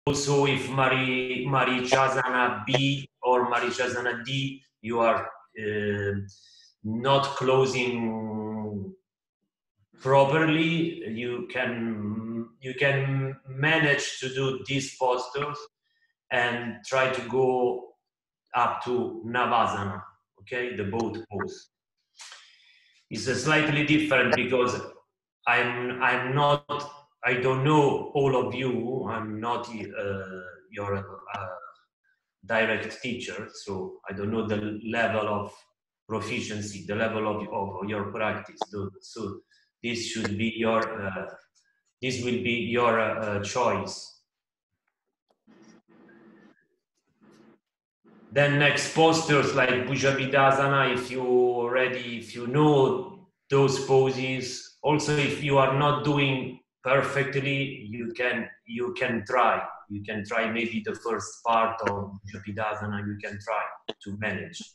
Also, if Marichasana B or Marichasana D, you are not closing properly, you can manage to do these postures and try to go up to Navasana, okay, the boat pose. It's slightly different because I don't know all of you. I'm not your direct teacher, so I don't know the level of proficiency, the level of your practice. So this should be your this will be your choice. Then next postures like Bhujabhidasana, if you know those poses. Also, if you are not doing perfectly, you can try. You can try maybe the first part of Bhujabhidasana, you can try to manage.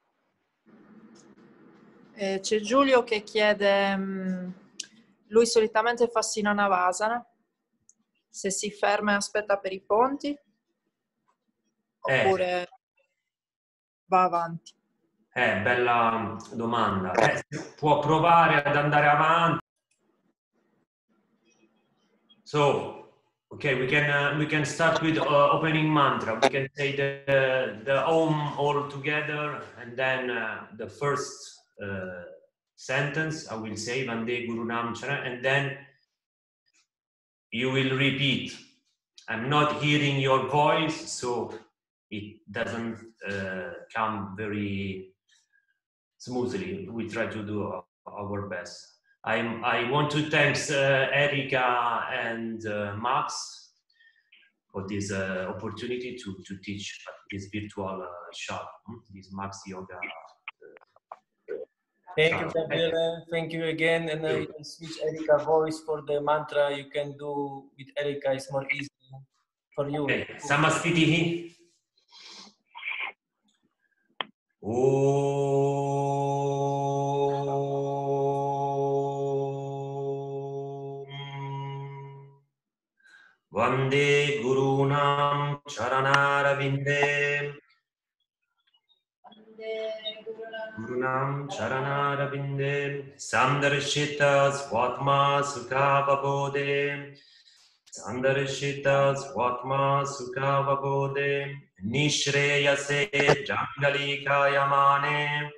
C'è Giulio che chiede, lui solitamente fa Sina Navasana, se si ferma e aspetta per i ponti, oppure va avanti. Bella domanda. Può provare ad andare avanti. So, okay, we can start with opening mantra. We can say the Om all together, and then the first sentence I will say Vande Guru Nam Chara, and then you will repeat. I'm not hearing your voice, so it doesn't come very smoothly. We try to do our best. I want to thank Erika and Max for this opportunity to teach this virtual shop, this Max Yoga. Thank you, Gabriele. Thank you again. And you can switch Erika's voice for the mantra. You can do with Erika. It's more easy for you. Okay. Samastitihi. Vande Gurunam Charanarabinde. Gurunam Charanarabinde. Sandarshita Swatma Sukhavabode. Sandarshita Swatma Sukhavabode. Nishreyase Jangalika Yamane.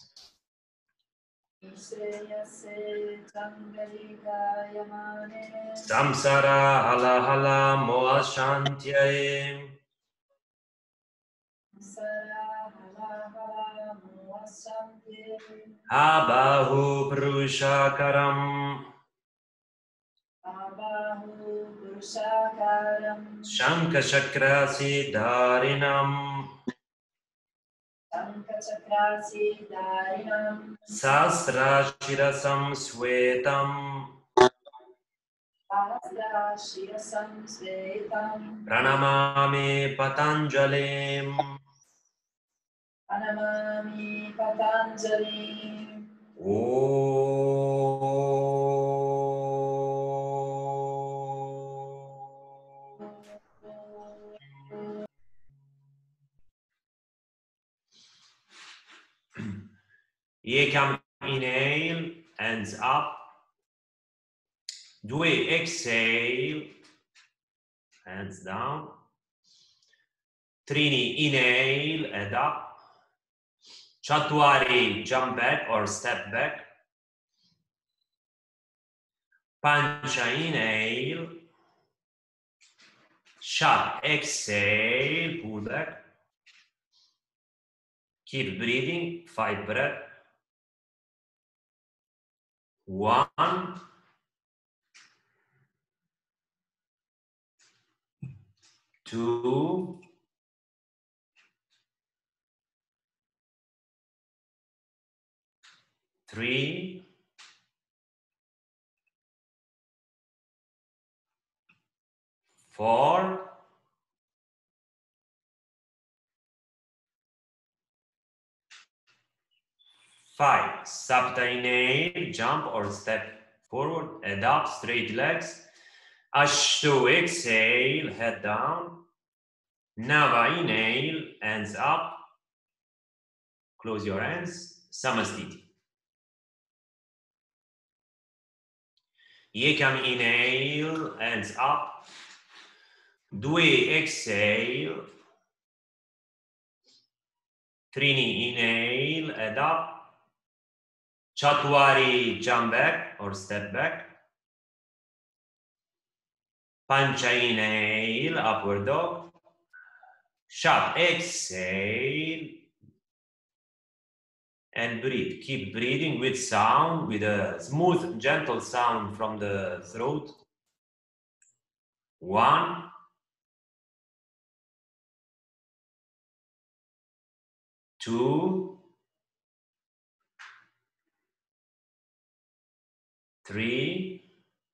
Samsara hala hala moa shantyaye. Abahu Purushakaram. Shankachakra Darinam. Sasrashirasam Svetam. Pranamami Patanjalim. Ekam inhale, hands up. Due exhale, hands down. Trini inhale, head up. Chatwari, jump back or step back. Pancha inhale. Shat exhale, pull back. Keep breathing, 5 breaths. 1, 2, 3, 4, 5. Sapta inhale, jump or step forward, head up, straight legs. Ashtu, exhale, head down. Nava, inhale, hands up. Close your hands. Samastiti. Yekam, inhale, hands up. Due, exhale. Trini, inhale, head up. Chatwari, jump back or step back. Pancha, inhale, upward dog. Shat, exhale. And breathe. Keep breathing with sound, with a smooth, gentle sound from the throat. 1, 2, 3,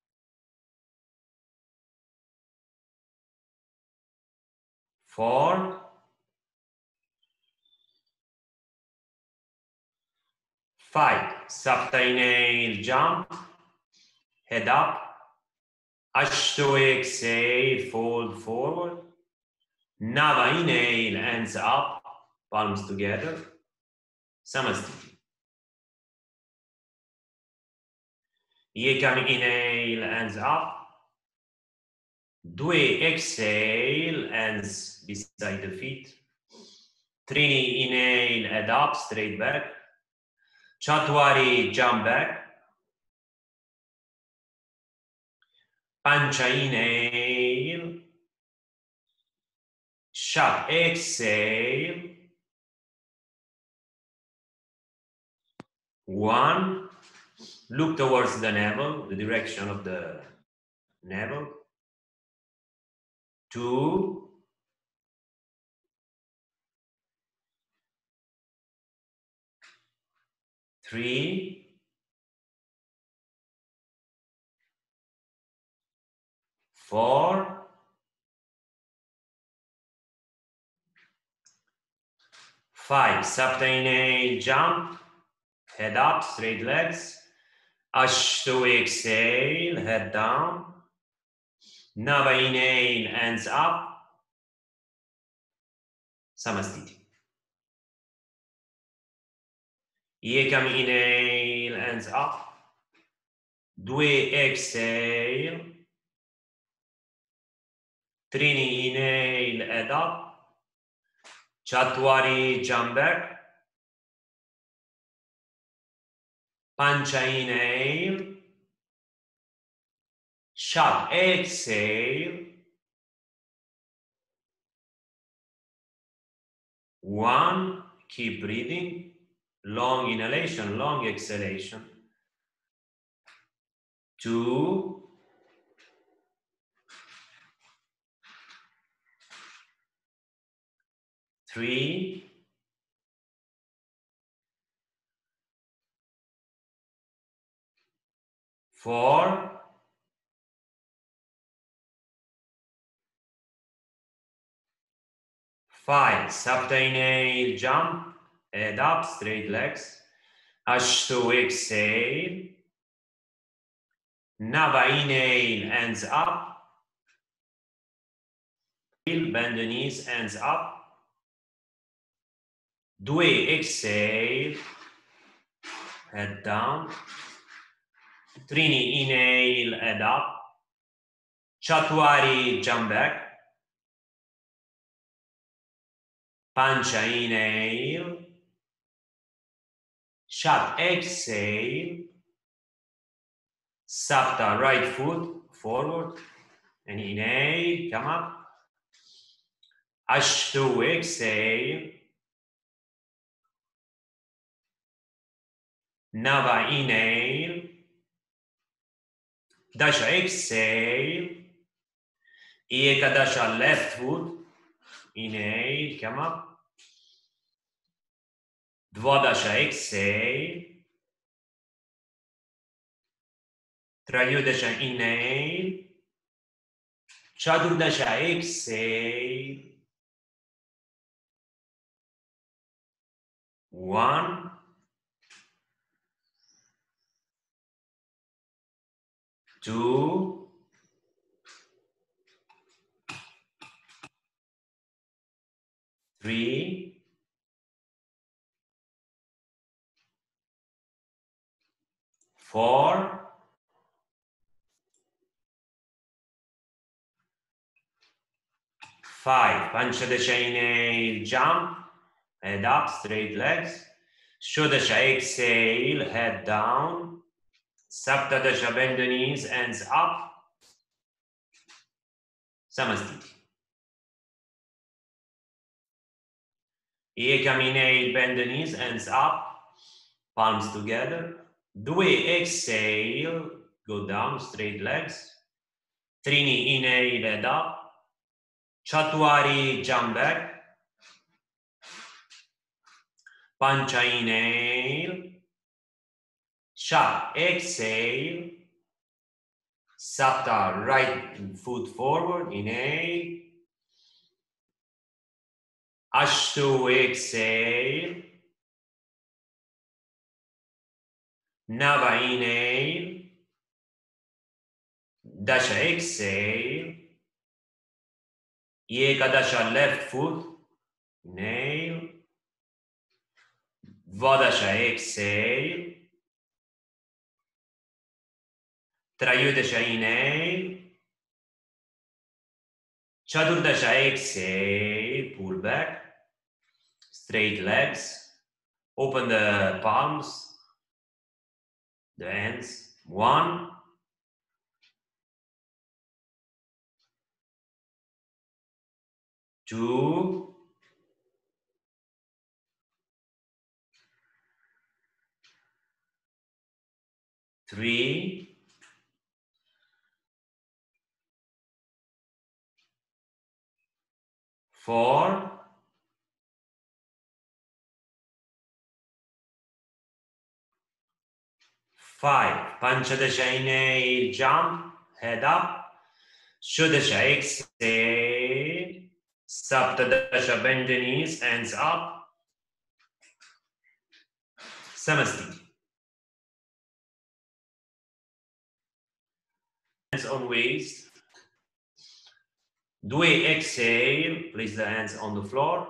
4, 5. Sapta, inhale, jump, head up. Ashto, exhale, fold forward. Nava, inhale, hands up, palms together. Samastiti. Yekam, inhale, hands up. Due, exhale, hands beside the feet. Trini, inhale, head up, straight back. Chatwari, jump back. Pancha, inhale. Shat, exhale. 1. Look towards the navel, the direction of the navel. 2. 3. 4. 5. Sapta, inhale, jump. Head up, straight legs. Ashtu, exhale, head down. Nava, inhale, hands up. Samastiti. Yekam, inhale, hands up. Due, exhale. Trini, inhale, head up. Chatwari, jump back. Pancha, inhale. Shat, exhale. 1. Keep breathing. Long inhalation, long exhalation. 2. 3. 4. 5. Sapta, inhale, jump, head up, straight legs. Ashtu, exhale. Nava, inhale, hands up. Bend the knees, hands up. Due, exhale, head down. Trini, inhale, head up. Chatwari, jump back. Pancha, inhale. Shat, exhale. Sapta, right foot forward. And inhale, come up. Ashtu, exhale. Nava, inhale. Dasha, exhale. Ekadasha, left foot. Inhale, come up. Dvadasha, exhale. Trayodasha, inhale. Chaturdasha, exhale. 1. 2. 3, 4, 5. Pancia dasha inhale, jump, head up, straight legs. Shodasha exhale, head down. Saptadasha, bend the knees, hands up. Samastiti. Ekam inhale, bend the knees, hands up, palms together. Due exhale, go down, straight legs. Trini inhale, head up. Chatwari, jump back. Pancha inhale. Sha exhale. Sapta right foot forward, inhale. Ashtu exhale. Nava inhale. Dasha exhale. Ekadasha left foot, inhale. Vadasha exhale. Trayudasha inhale. Chaturdasha exhale, pull back. Straight legs. Open the palms, the hands. 1, 2, 3, 4, 5. Panchadasha inhale, jump, head up. Shodasha exhale. Saptadasha, bend the knees, hands up. Samastiti. Hands on waist. Due exhale, place the hands on the floor.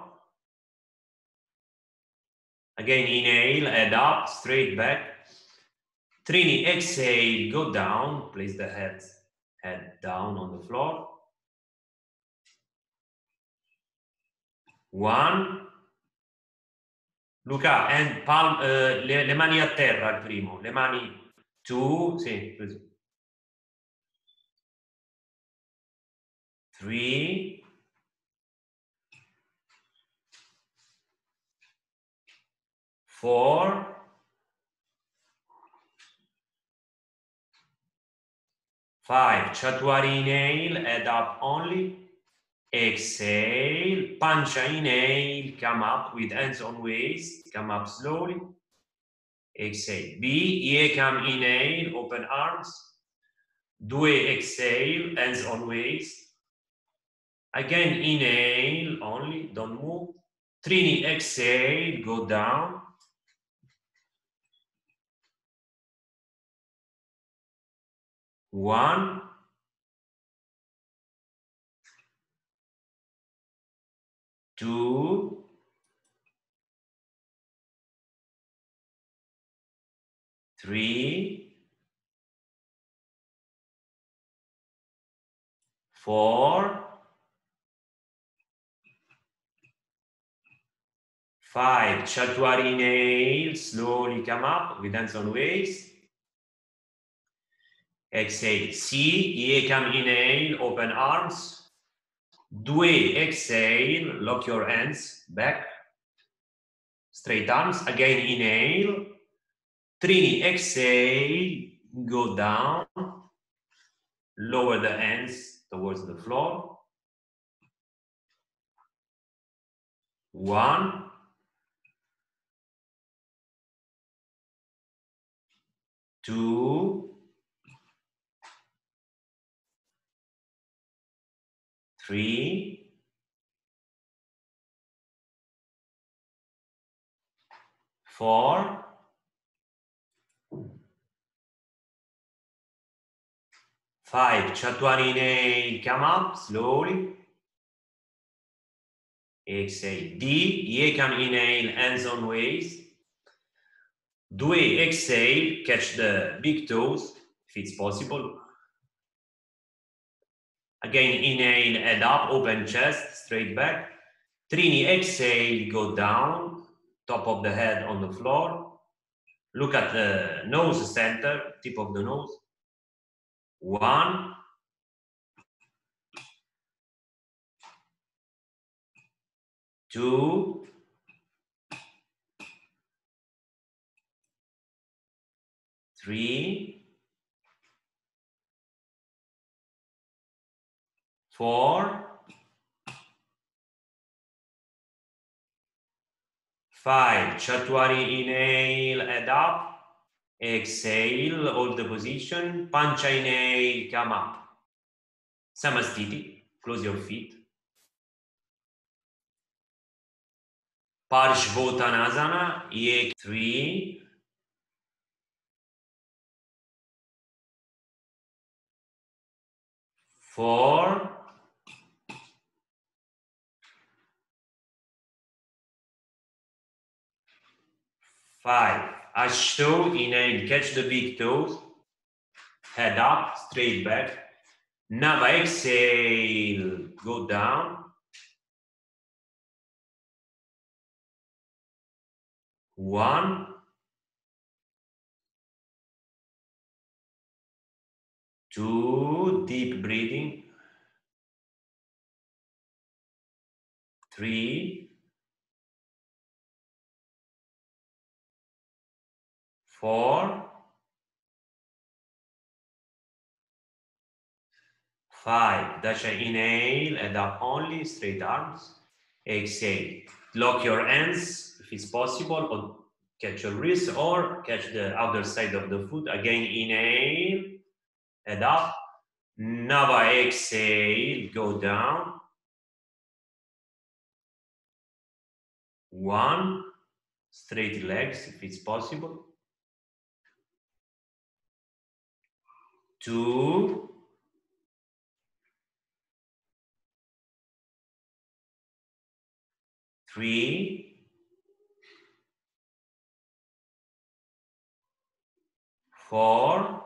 Again, inhale, head up, straight back. Trini, exhale, go down, place the head down on the floor. 1. Luca, and palm, le mani a terra al primo, le mani 2, sì, così. 3, 4, 5. Chatwari inhale, head up only. Exhale, pancha inhale, come up with hands on waist, come up slowly. Exhale. B, Ekam inhale, open arms. Due exhale, hands on waist. Again, inhale only, don't move. Trini, exhale, go down. 1, 2, 3, 4, 5. Chatwari inhale, slowly come up with hands on waist. Exhale. C, Ekam inhale, open arms. Due exhale, lock your hands back. Straight arms. Again, inhale. Trini, exhale, go down. Lower the hands towards the floor. 1, 2, 3, 4, 5. Chatwari inhale, come up slowly. exhale. D, you can inhale, hands on waist. 2, exhale, catch the big toes, if it's possible. Again, inhale, head up, open chest, straight back. 3, exhale, go down, top of the head on the floor. Look at the nose center, tip of the nose. 1, 2, 3, 4, 5. Chaturanga, inhale, head up. Exhale, hold the position. Pancha, inhale, come up. Samastiti, close your feet. Parshvottanasana, 3, 4, 5. Ashto, inhale, catch the big toes. Head up, straight back. Nava, exhale, go down. 1, 2, deep breathing. 3, 4, 5. Dasha, inhale, head up only, straight arms. Exhale. Lock your hands if it's possible, or catch your wrist, or catch the other side of the foot. Again, inhale, head up. Nava, exhale, go down. 1, straight legs if it's possible. 2, 3, 4,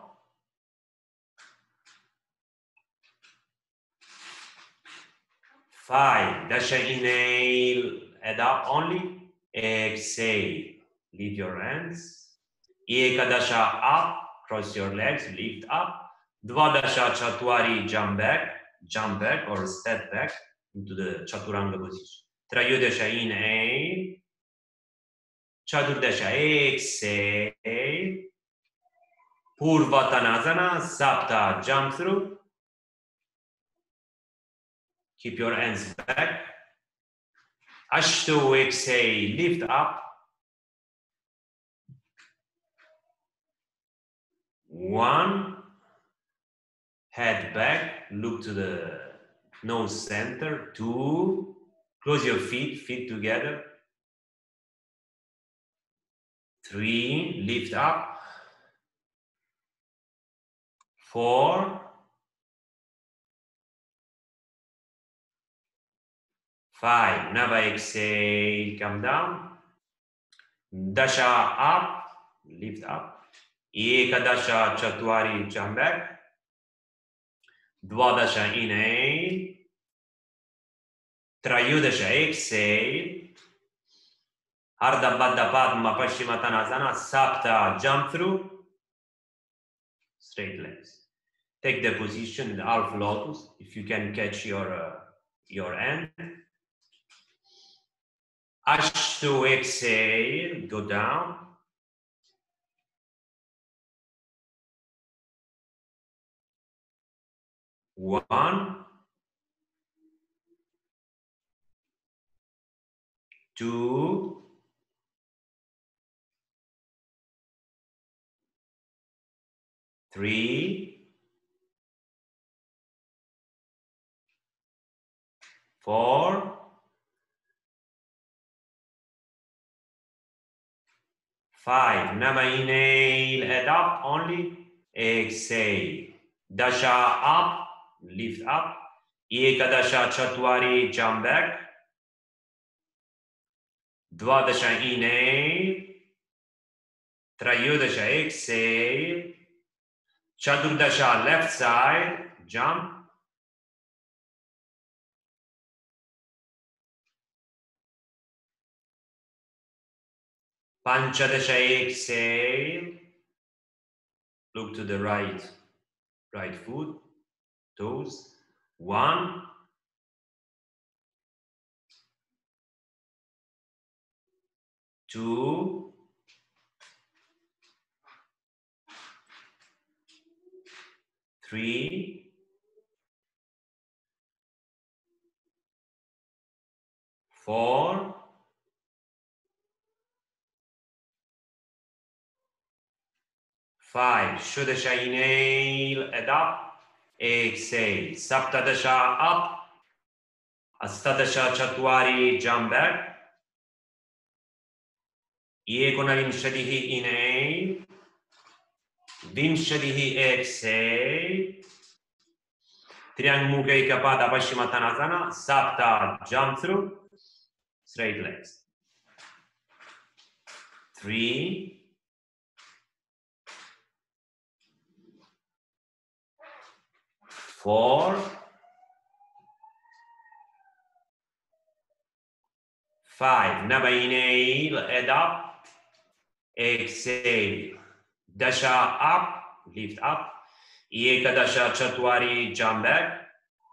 5. Dasha, inhale, head up only. Exhale, leave your hands. Ekadasha, up, cross your legs, lift up. Dvadasha, Chaturanga, jump back or step back into the Chaturanga position. Trayodasha, inhale. Chaturdasha, exhale. Purvattanasana, Sapta, jump through. Keep your hands back. Ashto, exhale, lift up. 1, head back, look to the nose center. 2, close your feet together. 3, lift up. 4, 5, Nava, exhale, come down. Dasha, up, lift up. Ekadasha, Chaturanga, jump back. Dvadasha, inhale. Trayodasha, exhale. Ardha Baddha Padma Paschimottanasana, Sapta, jump through. Straight legs. Take the position in the half lotus, if you can catch your hand. Ashto, exhale, go down. 1, 2, 3, 4, 5. Nama, inhale, head up only. Exhale. Dasha, up, lift up. Ekadasha, Chaturanga, jump back. Dvadasha inhale. Trayodasha exhale. Chaturdasha left side, jump. Panchadasha exhale. Look to the right foot, toes. 1. 2. 3. 4. 5. Shodasha inhale and up. Exhale. Saptadasha up. Astadasha Chatwari jump back. Ekonavimshadihi inhale. Vimshadihi exhale. Triangmukha Ekapada Paschimottanasana. Sapta jump through. Straight legs. 3. 4. 5. Nava inhale, head up. Exhale. Dasha up, lift up. Ekadasha Chatwari, jump back.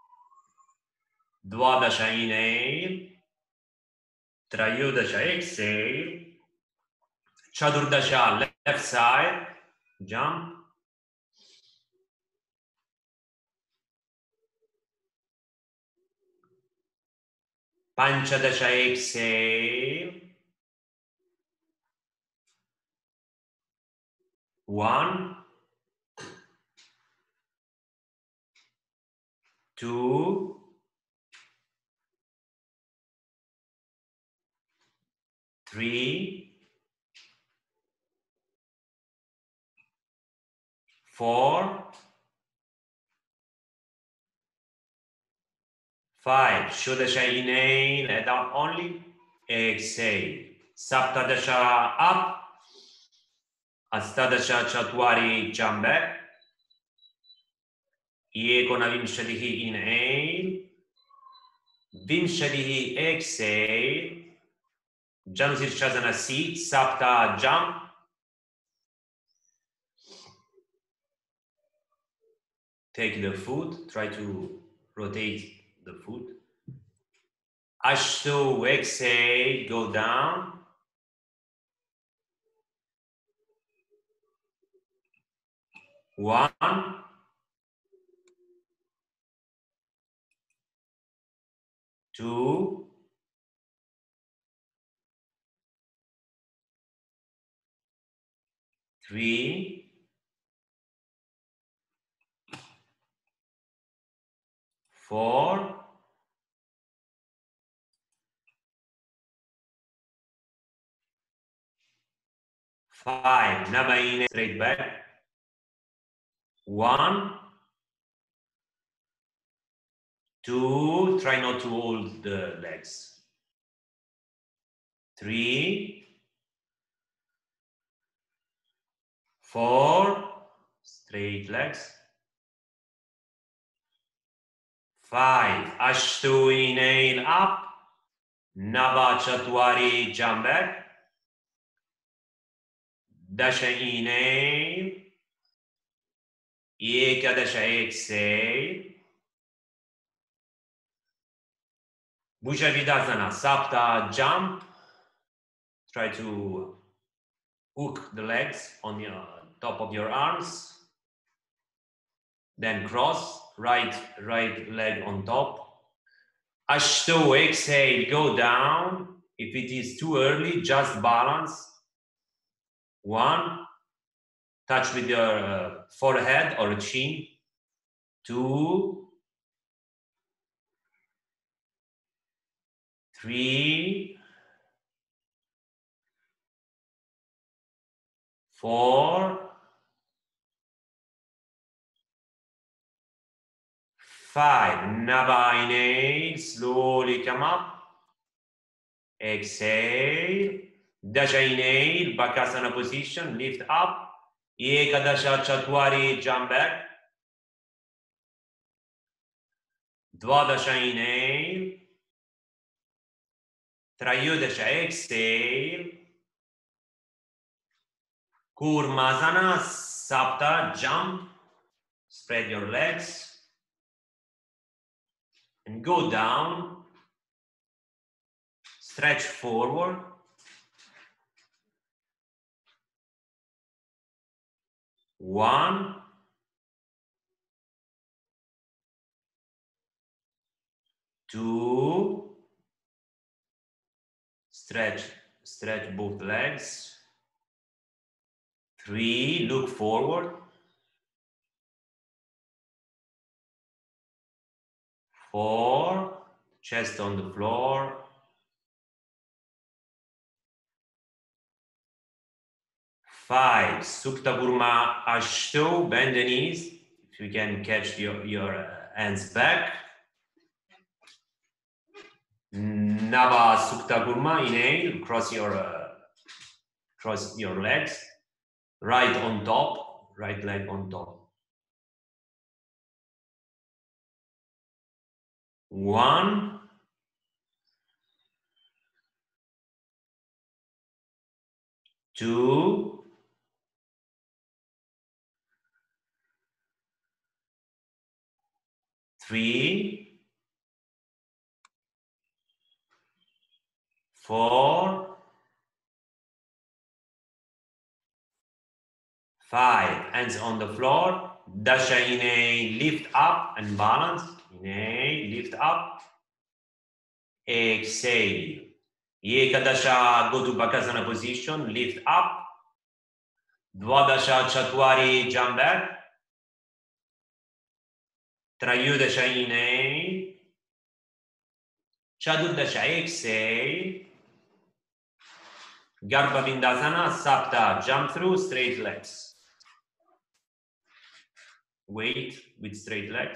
Dvadasha inhale. Trayodasha exhale. Chaturdasha left side, jump. Panchadasha exhale. 1. 2. 3. 4. 5. Shodasha inhale, head up only. Exhale. Saptadasha up. Astadasha Chatwari jump back. Ekonavimshadihi inhale. Vimshadihi exhale. Janusirsasana C. Sapta jump. Take the foot. Try to rotate the foot. Ashtu exhale. Go down. 1. 2. 3. 4. 5. Namaine, straight back. 1. 2. Try not to hold the legs. 3. 4. Straight legs. 5. Ashtu inhale up. Nava Chatwari jump back. Dasha inhale. Ekadasha exhale. Bhuja Vidasana, Sapta jump. Try to hook the legs on the top of your arms. Then cross, right leg on top. Ashtu, exhale, go down. If it is too early, just balance. 1. Touch with your forehead or chin. 2. 3. 4. 5. Nava inhale, slowly come up. exhale, dasha inhale, Bakasana position, lift up, Ekadasha Chatwari, jump back, Dvadasha inhale, Trayodasha exhale, Kurmasana, Sapta, jump, spread your legs, and go down, stretch forward, 1, 2, stretch both legs, 3, look forward, 4, chest on the floor, 5, Supta Kurma Ashto, bend the knees, if you can catch your hands back, Nava Supta Kurma, inhale, cross your legs, right on top, right leg on top. 1, 2, 3, 4, 5. Hands on the floor. Dasha inhale, lift up and balance. Inhale, lift up. Exhale. Ekadasha, go to Bakasana position, lift up. Dvadasha Chatwari, jump back. Trayodasha inhale. Chaturdasha exhale. Garbha Vindasana, Sapta, jump through, straight legs. Wait with straight legs.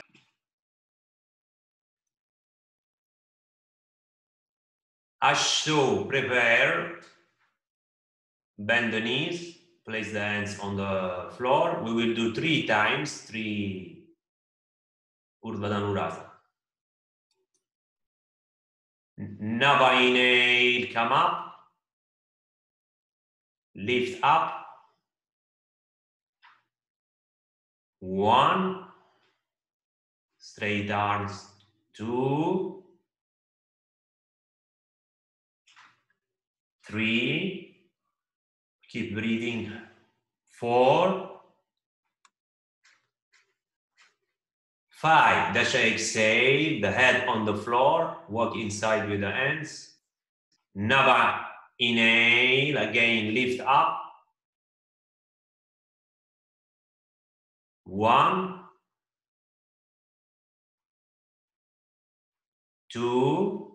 Ashto, prepare. Bend the knees, place the hands on the floor. We will do 3 times, 3 Urdhva Dhanurasana. Nava inhale, come up. Lift up. 1. Straight arms. 2. 3. Keep breathing. 4. 5. Dasha exhale, the head on the floor. Walk inside with the hands. Nava inhale, again lift up. 1, 2,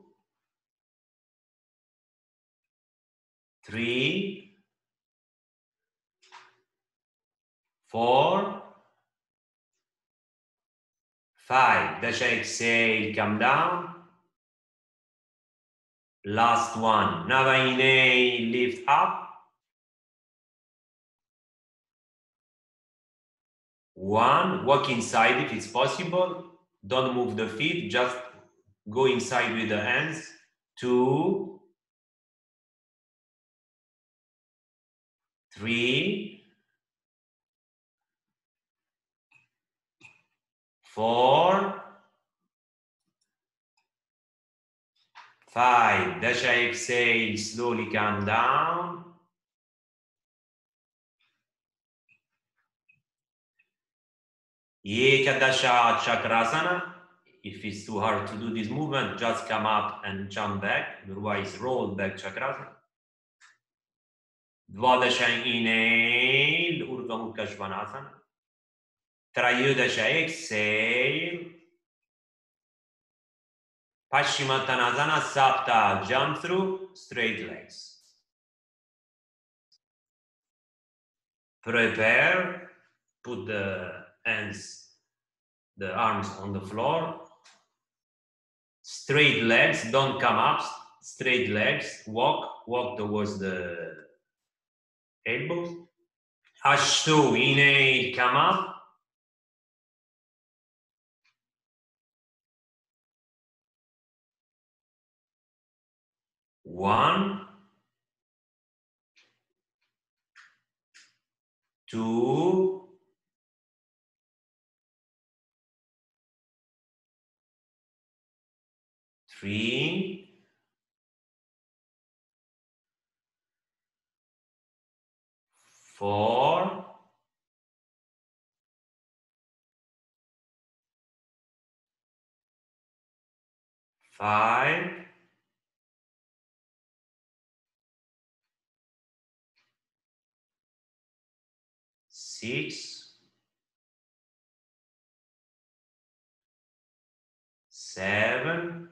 3, 4, 5. Dasha exhale, come down. Last one. Nava inhale, lift up. 1. Walk inside if it's possible. Don't move the feet, just go inside with the hands. 2, 3, 4, 5. Dasha exhale, slowly come down. Ekadasha Chakrasana. If it's too hard to do this movement, just come up and jump back. Otherwise, roll back Chakrasana. Dvadasha inhale, Urdhva Mukha Svanasana. Trayodasha exhale. Paschimottanasana, Sapta, jump through, straight legs. Prepare, put the hands, the arms on the floor. Straight legs, don't come up, straight legs, walk towards the elbows. Ashtu, inhale, come up. One, two, three, four, five, six, seven,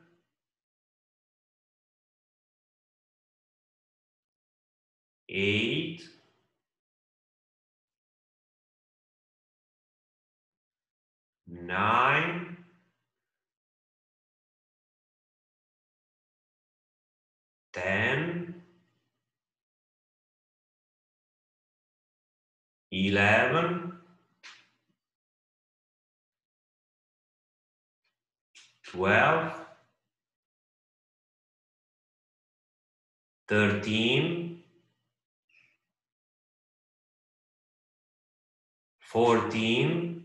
8, 9, 10, 11, 12, 13, 14,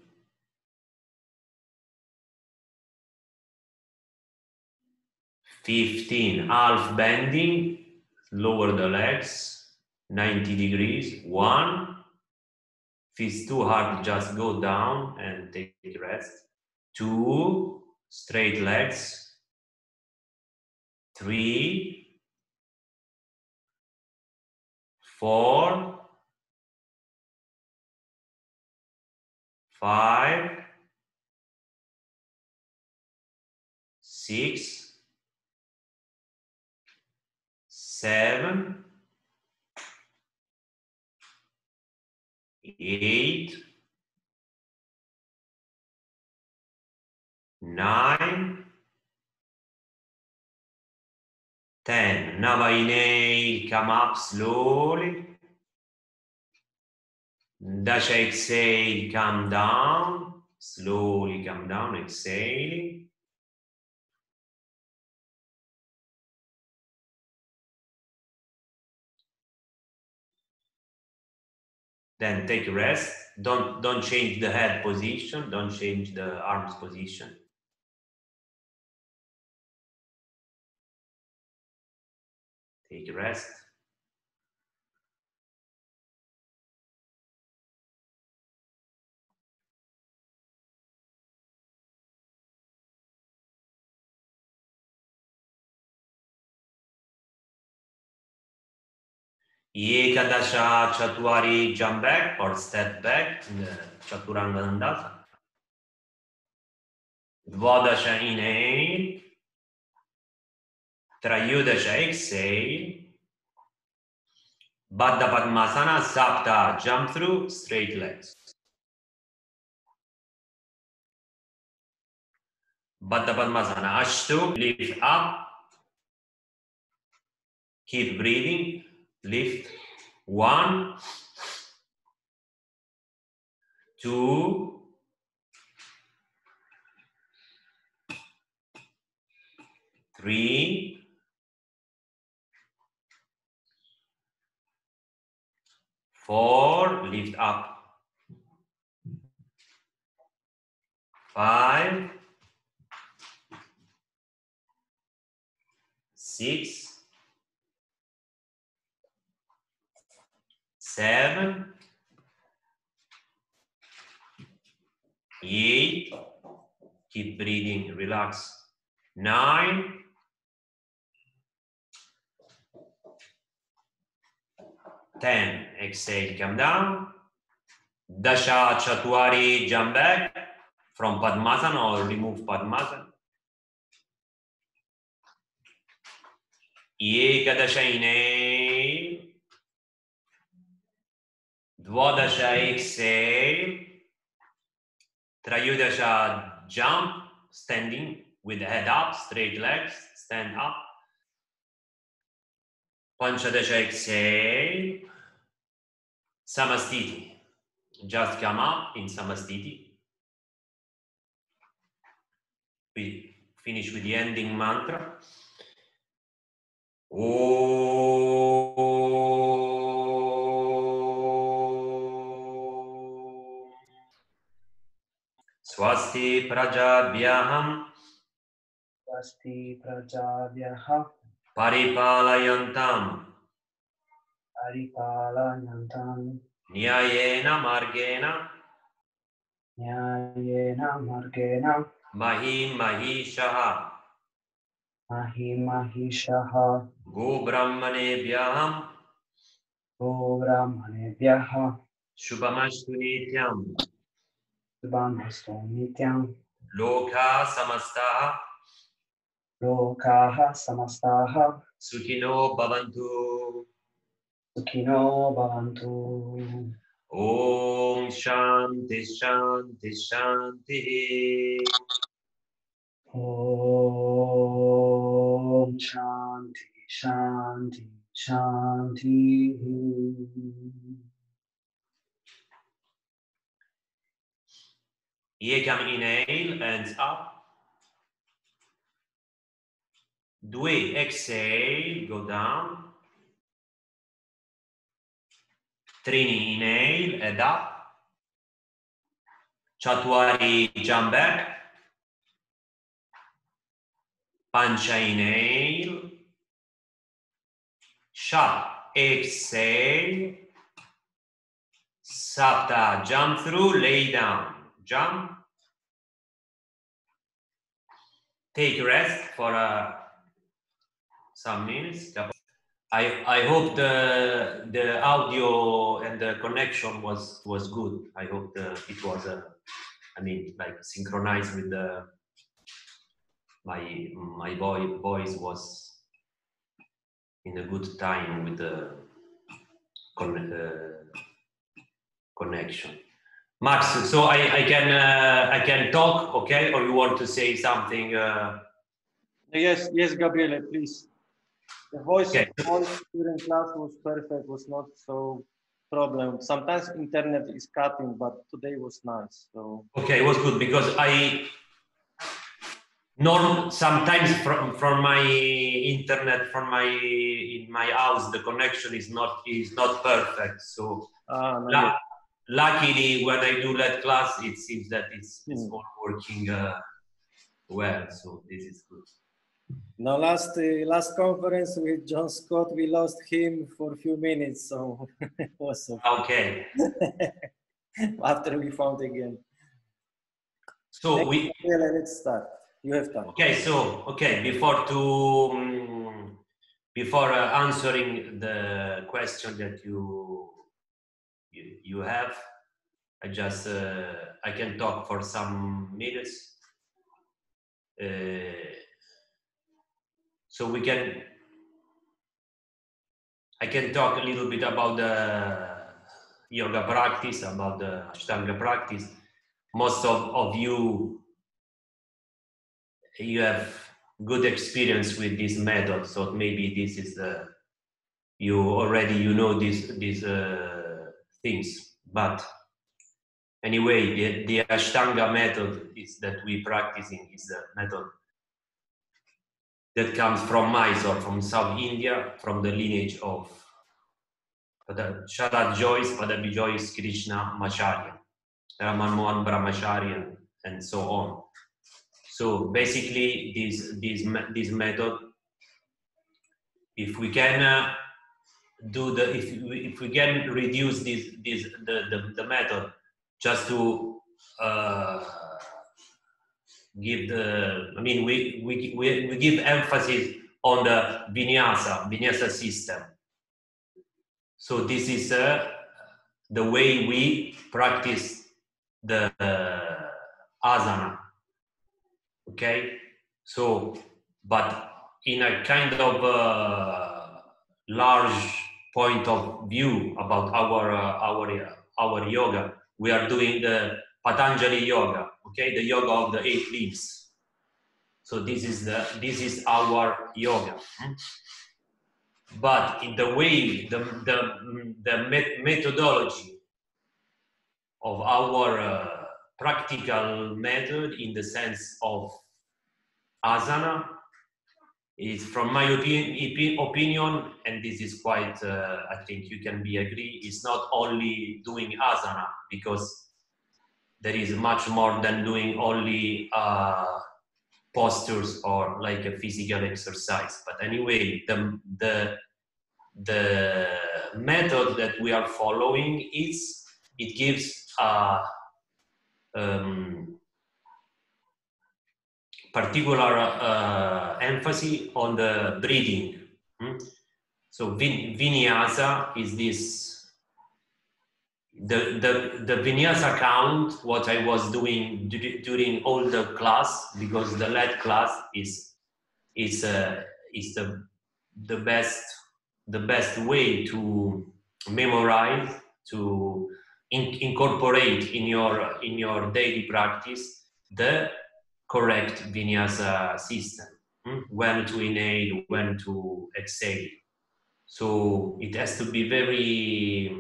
15, half bending, lower the legs, 90 degrees, 1, if it's too hard, just go down and take rest, 2, straight legs, 3, 4, 5, 6, 7, 8, 9, 10. Now inhale, come up slowly. Dasha exhale, come down. Slowly come down, exhaling. Then take rest. Don't change the head position. Don't change the arms position. Take rest. Ekadasha Chatwari, jump back or step back in the Chaturanga Dandasana. Dvadasha inhale. Trayudasha exhale. Baddha Padmasana, Sapta, jump through, straight legs. Baddha Padmasana, Ashtu, lift up. Keep breathing, lift. 1, 2, 3, 4, lift up. 5, 6, 7, 8, keep breathing, relax. 9, 10, exhale, come down. Dasha Chatwari, jump back from Padmasana or remove Padmasana. Ekadasha inhale. Dvadasha exhale. Trayudasha jump, standing with the head up, straight legs, stand up. Panchadasha, exhale. Samastiti. Just come up in Samastiti. We finish with the ending mantra. Swasti prajabhyaham Swasti prajabhyah paripalayantam paripalayantam nyayena margena nyayena margena mahim mahishaha mahimahishaha go brahmanebhyaham go brahmanebhyah shubhamastu nityam subhamastu nityam loka samastaha lokaha samastaha sukhino bhavantu. sukhino bhavantu. Om Shanti Shanti Shanti. Om Shanti Shanti Shanti. Ekam inhale, hands up. Dve exhale, go down. Trini inhale, head up. Chatwari, jump back. Pancha inhale. Shat, exhale. Sapta, jump through, lay down. Jump. Take rest for some minutes. I hope the audio and the connection was good. I hope it was I mean, like synchronized with my voice was in a good time with the connection. Max, so I can talk, okay? Or you want to say something? Yes, Gabriele, please. The voice Okay. during class was perfect, was not so problem. Sometimes internet is cutting, but today was nice. So Okay, it was good because sometimes from my internet in my house the connection is not perfect. So luckily when I do that class, it seems that it's all working well. So this is good. Now, last conference with John Scott, we lost him for a few minutes, so also. Okay. After we found again. So let's start. You have time. Okay. So before answering the question that you have, I just I can talk for some minutes. So I can talk a little bit about the yoga practice, about the Ashtanga practice. Most of you have good experience with this method, so maybe this is you know these things. But anyway, the Ashtanga method is that we practicing is a method that comes from Mysore, from South India, from the lineage of Sharad Joyce, Padabi Joyce, Krishna Macharya, Raman Mohan Brahmacharya, and so on. So basically, this method, if we can if we can reduce the method just to give we give emphasis on the vinyasa system. So this is the way we practice the asana. Okay, so but in a kind of large point of view about our yoga, we are doing the Patanjali yoga. Okay, the yoga of the 8 limbs. So this is our yoga. but in the way, methodology of our practical method, in the sense of asana, is, from my opinion, and this is quite, I think you can be agree, is not only doing asana, because there is much more than doing only postures or like a physical exercise. But anyway, the method that we are following is, it gives particular emphasis on the breathing. So vinyasa is this, the vinyasa count, what I was doing during all the class, because the LED class is the best way to memorize, to incorporate in your daily practice the correct vinyasa system. When to inhale, when to exhale. So it has to be very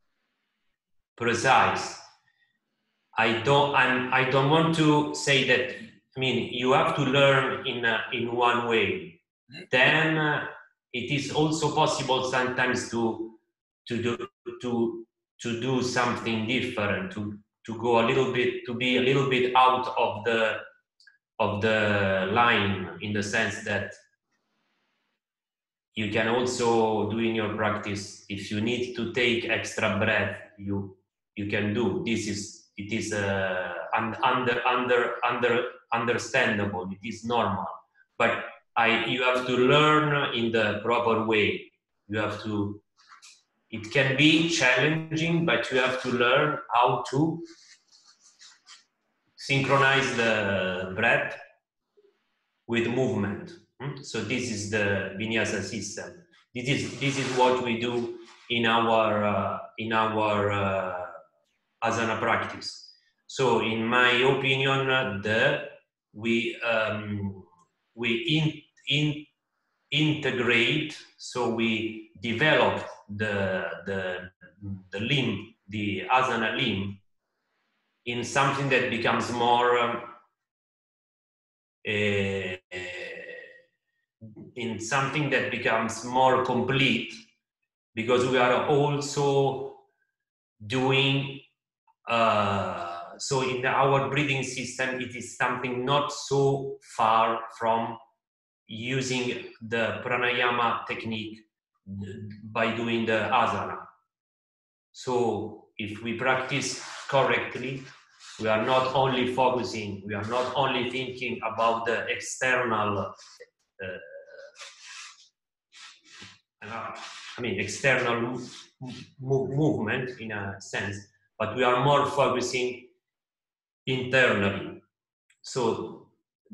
precise. I don't want to say that, I mean, you have to learn in one way. Then it is also possible sometimes to do something different, to go a little bit, to be a little bit out of the line, in the sense that you can also do in your practice, if you need to take extra breath, you can do. It is understandable. It is normal, but you have to learn in the proper way. You have to. It can be challenging, but you have to learn how to synchronize the breath with movement. So this is the vinyasa system. This is what we do in our asana practice. So in my opinion, we integrate. So we develop the limb, the asana limb, in something that becomes more in something that becomes more complete, because we are also doing so in our breathing system, it is something not so far from using the pranayama technique by doing the asana. So if we practice correctly, we are not only focusing, we are not only thinking about the external external movement in a sense, but we are more focusing internally. So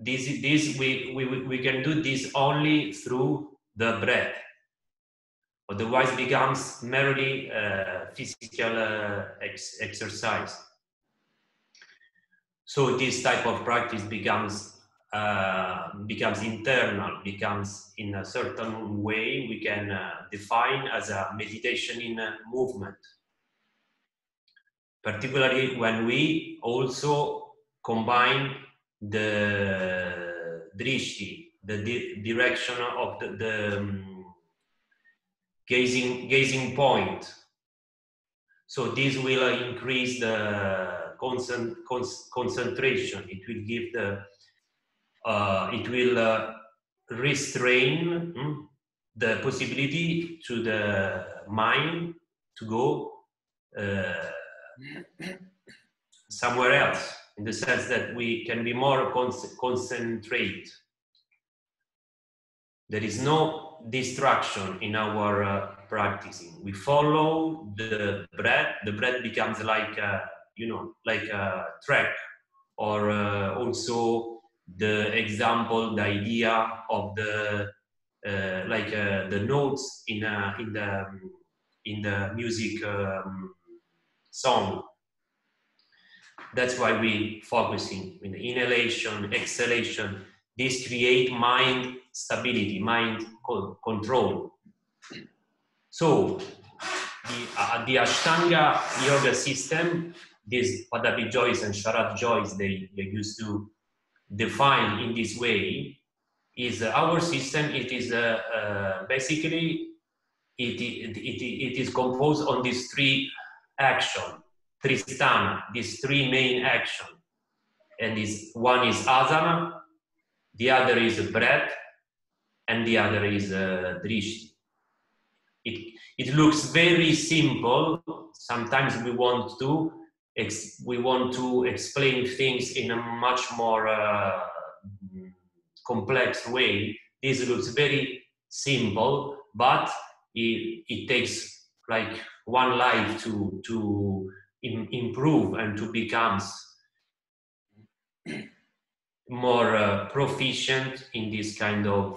we can do this only through the breath. Otherwise, it becomes merely physical exercise. So this type of practice becomes internal, becomes in a certain way we can define as a meditation in movement. Particularly when we also combine the drishti, the direction of the gazing point. So this will increase the concentration. It will give it will restrain the possibility to the mind to go somewhere else, in the sense that we can be more concentrate. There is no distraction in our practicing. We follow the breath. The breath becomes like like a track, or also the example, the idea of the the notes in the music song. That's why we focusing in the inhalation, exhalation. This create mind stability, mind control. So the Ashtanga yoga system, these Padapi Joyce and Sharat Joyce, they used to define in this way, is our system. It is basically it is composed on these three action, Tristana, these three main action, and this one is asana, the other is breath, and the other is drishti. It looks very simple. Sometimes we want to explain things in a much more complex way. This looks very simple, but it takes like one life to improve and to become more proficient in this kind of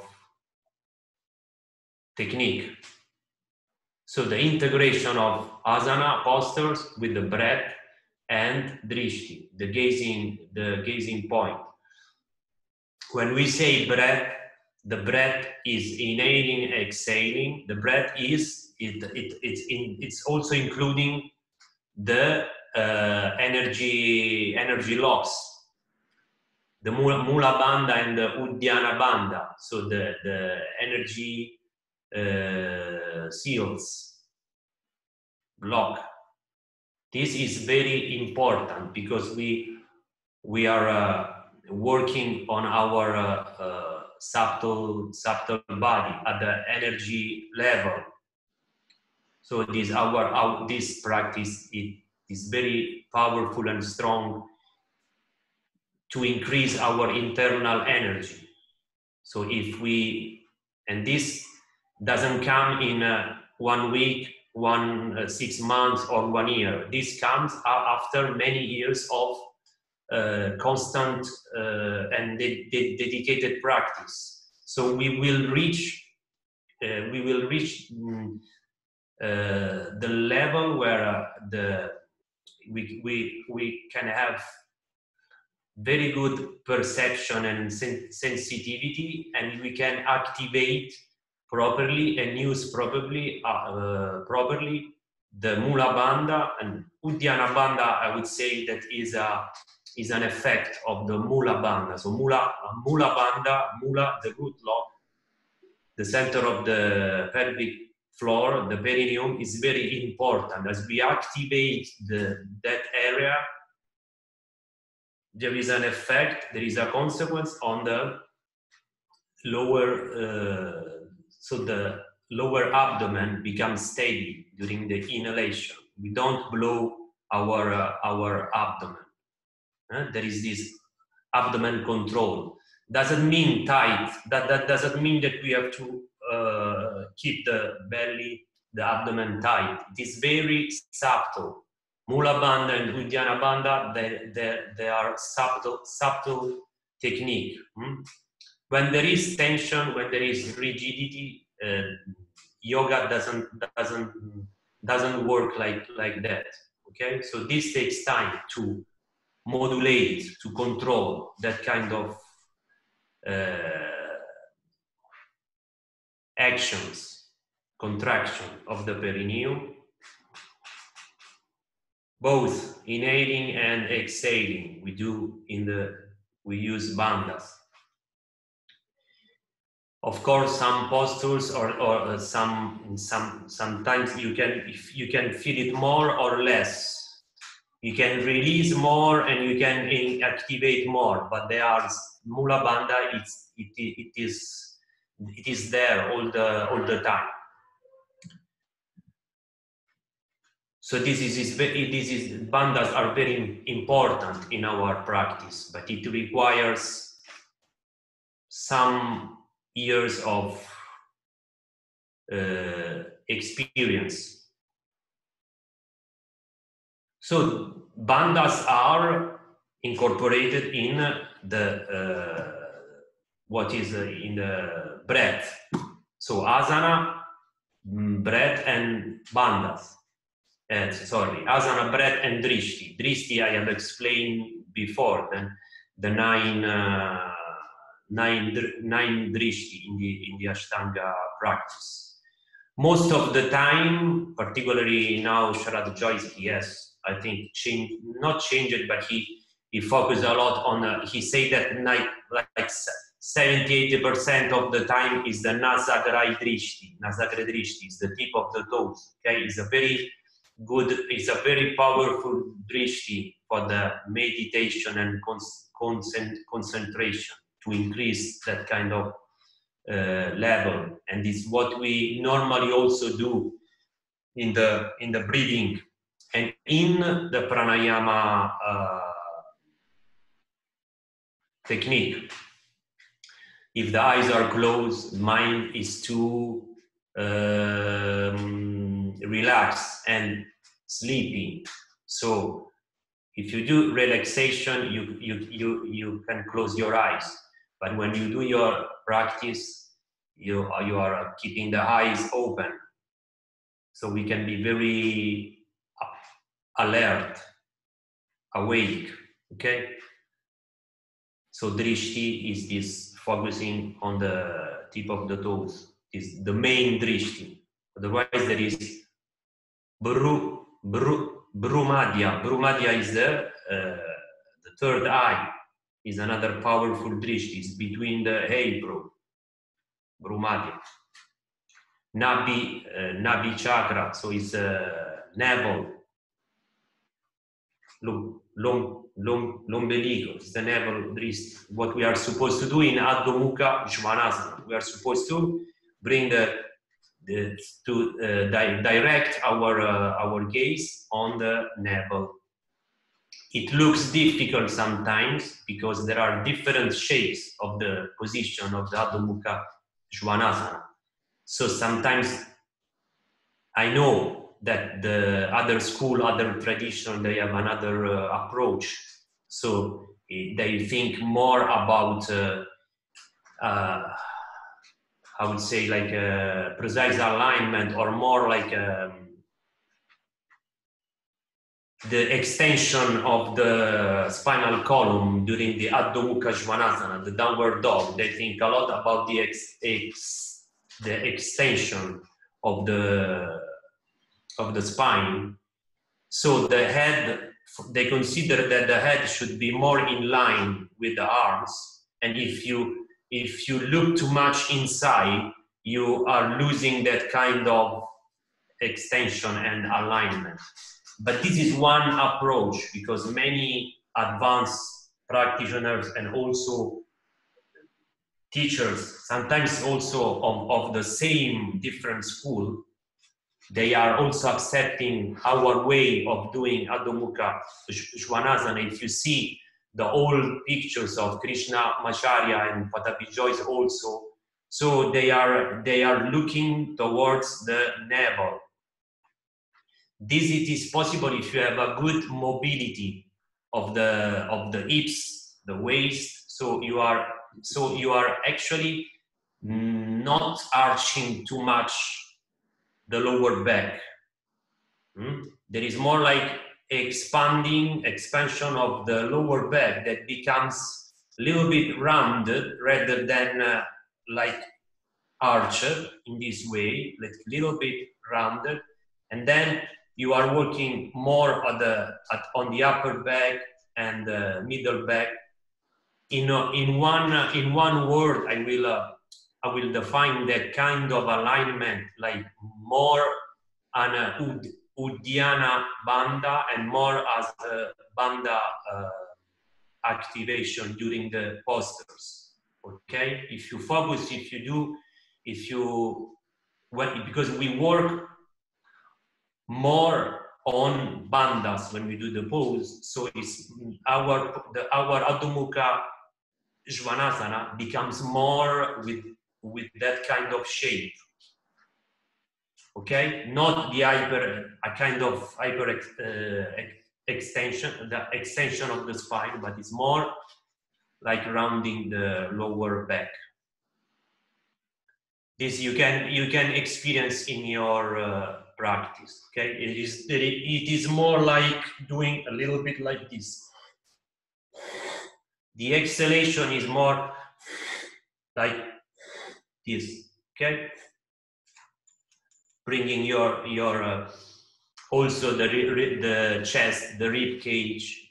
technique. So the integration of asana postures with the breath and drishti, the gazing point. When we say breath, the breath is inhaling, exhaling. The breath is it's also including the energy locks, the Mula Bandha and the Uddiyana Bandha. So the energy seals, block. This is very important because we are working on our subtle body at the energy level. So this practice is very powerful and strong to increase our internal energy. So and this doesn't come in 1 week, 6 months, or 1 year. This comes after many years of constant and dedicated practice. So we will reach the level where we can have very good perception and sensitivity, and we can activate properly and use properly the Mula Bandha and Uddiyana Bandha. I would say that is an effect of the Mula Bandha. So Mula Bandha, Mula, the root lock, the center of the pelvic floor, the perineum, is very important. As we activate that area, there is an effect, there is a consequence on the lower, so the lower abdomen becomes steady during the inhalation. We don't blow our abdomen. There is this abdomen control. Doesn't mean tight. That doesn't mean that we have to keep the belly, the abdomen tight. It is very subtle. Mula Bandha and Uddiyana Bandha, they are subtle technique. When there is tension, when there is rigidity, yoga doesn't work like that. Okay, so this takes time to modulate, to control that kind of actions, contraction of the perineum, both inhaling and exhaling. We use bandhas. Of course, some postures or sometimes you can feel it more or less. You can release more and you can activate more, but there are Mula Bandha. It is there all the time. So bandhas are very important in our practice, but it requires some years of experience. So bandhas are incorporated in the what is in the breath. So asana, breath, and bandhas. Asana, breath, and drishti. Drishti I have explained before. Then the nine drishti in the Ashtanga practice. most of the time, particularly now, Sharad Joyce, yes, I think not changed, but he focused a lot on, he said that like 70-80% of the time is the Nasagrai Drishti. Nasagrai Drishti is the tip of the toes, okay? It's a very good, it's a very powerful Drishti for the meditation and concentration to increase that kind of level. And it's what we normally also do in the breathing and in the pranayama technique. If the eyes are closed, mind is too relaxed and sleepy. So if you do relaxation, you can close your eyes. But when you do your practice, you are keeping the eyes open. So we can be very alert, awake, okay? So drishti is this focusing on the tip of the toes, is the main drishti. Otherwise there is Brumadhya. Brumadhya is the third eye, is another powerful drishti. It's between the eyebrow, Brumadhya. Nabi chakra, so it's navel, l'ombelico, it's the navel drishti. What we are supposed to do in Adho Mukha Svanasana, we are supposed to bring direct our gaze on the navel. It looks difficult sometimes because there are different shapes of the position of the Adho Mukha Svanasana. So sometimes I know that the other school, other tradition, they have another approach. So they think more about, I would say, like a precise alignment, or more like the extension of the spinal column during the Adho Mukha Svanasana, the downward dog. They think a lot about the extension of the spine. So the head, they consider that the head should be more in line with the arms, and if you look too much inside, you are losing that kind of extension and alignment. But this is one approach, because many advanced practitioners and also teachers, sometimes also of the same different school, they are also accepting our way of doing Adho Mukha Svanasana. If you see the old pictures of Krishnamacharya and Pattabhi Jois also, so they are looking towards the navel. This it is possible if you have a good mobility of the hips, the waist. So you are actually not arching too much the lower back. There is more like expansion of the lower back that becomes a little bit rounded rather than like arched in this way, like a little bit rounded, and then you are working more on the upper back and the middle back. In one word, I will define that kind of alignment like more an Uddiyana Bandha and more as a Bandha activation during the postures. Okay, if you focus, because we work more on bandhas when we do the pose, so it's our Adho Mukha Svanasana becomes more with that kind of shape. Okay, not the extension, the extension of the spine, but it's more like rounding the lower back. This you can experience in your practice. Okay, it is more like doing a little bit like this. The exhalation is more like this. Okay. bringing your also the chest, the rib cage,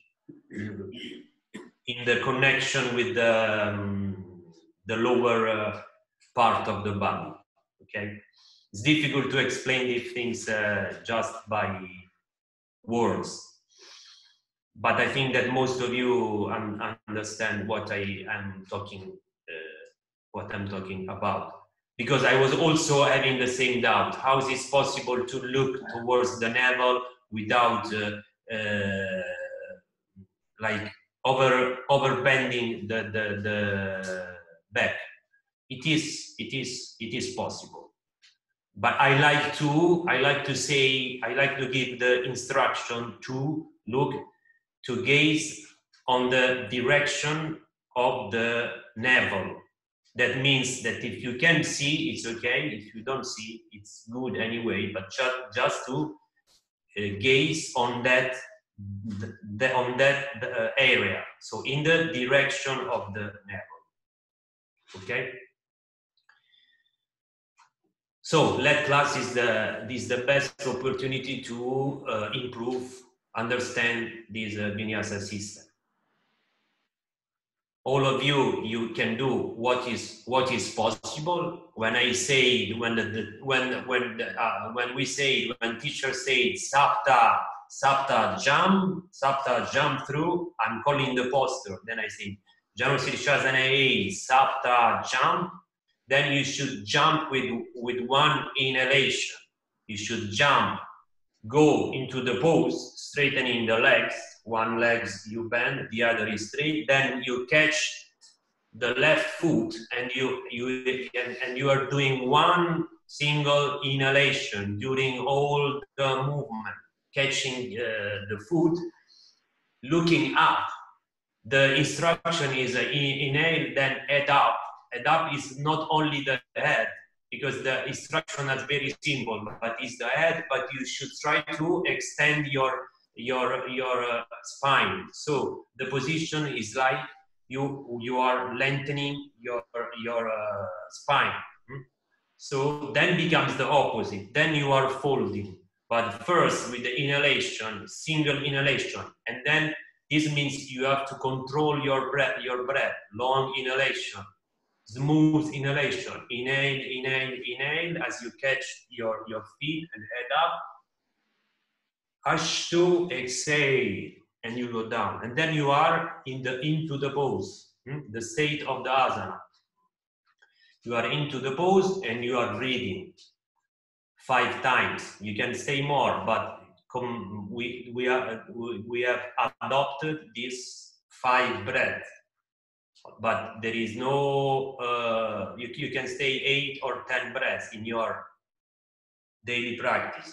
in the connection with the lower part of the body. Okay, it's difficult to explain these things just by words, but I think that most of you understand what I'm talking about. Because I was also having the same doubt. How is it possible to look towards the navel without like overbending the back? It is possible. But I like to give the instruction to look, to gaze on the direction of the navel. That means that if you can see, it's okay. If you don't see, it's good anyway. But just to gaze on that area. So in the direction of the navel. Okay. So leg class is the best opportunity to improve, understand this vinyasa system. All of you can do what is possible. When I say when teacher said sapta jump through, I'm calling the posture. Then I say Janu Sirsasana A, sapta jump. Then you should jump with one inhalation. You should jump, go into the pose, straightening the legs. One leg you bend, the other is straight. Then you catch the left foot, and you are doing one single inhalation during all the movement, catching the foot, looking up. The instruction is inhale, then head up. Head up is not only the head, because the instruction is very simple, but it's the head. But you should try to extend your spine. So the position is like you are lengthening your spine. So then becomes the opposite. Then you are folding. But first with the inhalation, single inhalation, and then this means you have to control your breath, long inhalation, smooth inhalation, inhale as you catch your feet and head up. Ashtu, exhale, and you go down. And then you are into the pose, the state of the asana. You are into the pose and you are breathing 5 times. You can say more, but we have adopted this 5 breaths. But there is no, you can stay 8 or 10 breaths in your daily practice.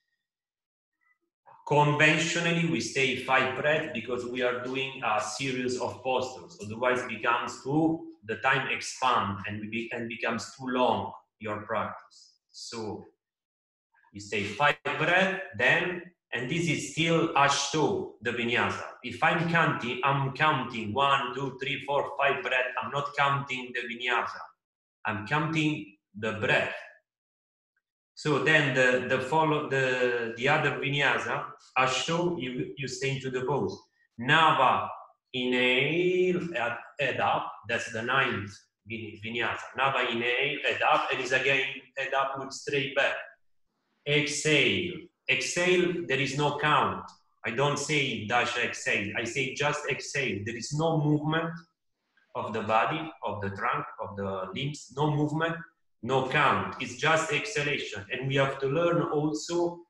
Conventionally, we stay 5 breaths because we are doing a series of postures. Otherwise, the time expands and becomes too long, your practice. So you stay 5 breaths, then, and this is still Ashtu, the vinyasa. If I'm counting 1, 2, 3, 4, 5 breaths. I'm not counting the vinyasa. I'm counting the breath. So then the other vinyasa, Ashtu, you stay into the pose. Nava, inhale, head up. That's the 9th vinyasa. Nava, inhale, head up, and is again head up with straight back. Exhale. Exhale, there is no count. I don't say dasha exhale. I say just exhale. There is no movement of the body, of the trunk, of the limbs. No movement, no count. It's just exhalation. And we have to learn also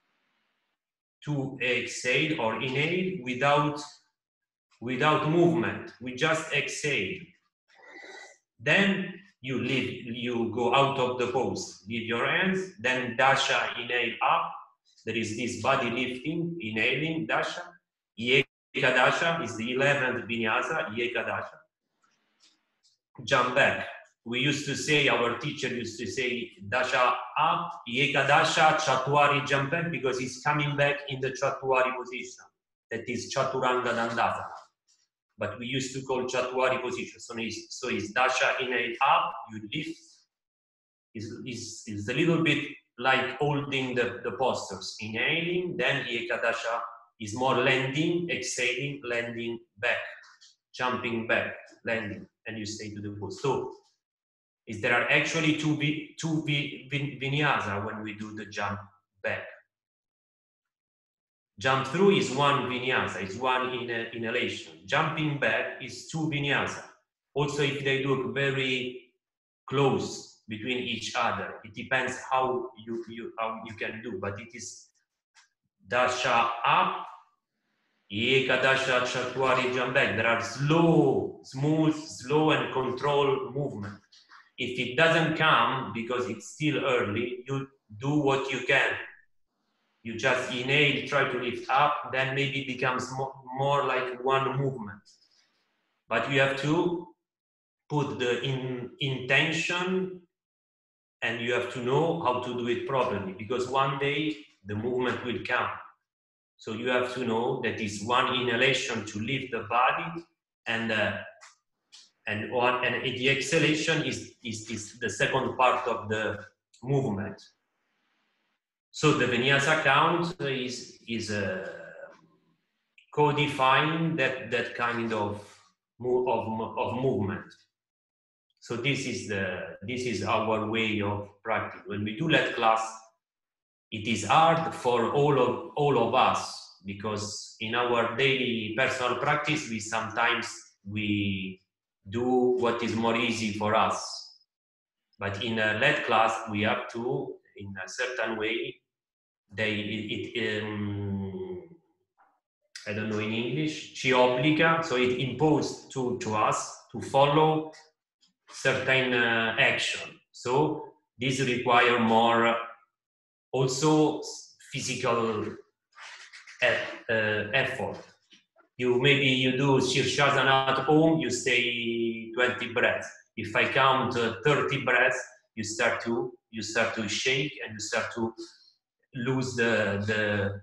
to exhale or inhale without movement. We just exhale. Then you go out of the pose. Leave your hands. Then dasha, inhale up. There is this body lifting, inhaling, dasha. Ekadasha is the 11th vinyasa, Ekadasha. Jump back. We used to say, our teacher used to say, dasha up, Ekadasha, Chatwari, jump back, because he's coming back in the Chatwari position. That is Chaturanga Dandasana. But we used to call Chatwari position. So it's dasha, inhale up, you lift. Is a little bit like holding the postures, inhaling, then Ekadasha is more landing, exhaling, landing back, jumping back, landing, and you stay to the pose. So there are actually two vinyasa when we do the jump back. Jump through is one vinyasa, it's one inhalation. Jumping back is two vinyasa. Also, if they look very close between each other, it depends how you can do, but it is dasha up, Ekadasha Chatwari jump back. There are smooth, slow and controlled movement. If it doesn't come because it's still early, you do what you can. You just inhale, try to lift up, then maybe it becomes more like one movement. But you have to put the intention, and you have to know how to do it properly, because one day the movement will come. So you have to know that it's one inhalation to lift the body, and the exhalation is the second part of the movement. So the vinyasa count is codifying that kind of movement. So this is our way of practice. When we do that class, it is hard for all of us, because in our daily personal practice we sometimes do what is more easy for us. But in a LED class we have to, in a certain way, I don't know in English, ci obbliga, so it imposed to us to follow certain action. So this require more also physical effort. Maybe you do Shirshasana at home, you stay 20 breaths. If I count 30 breaths, you start to shake and you start to lose the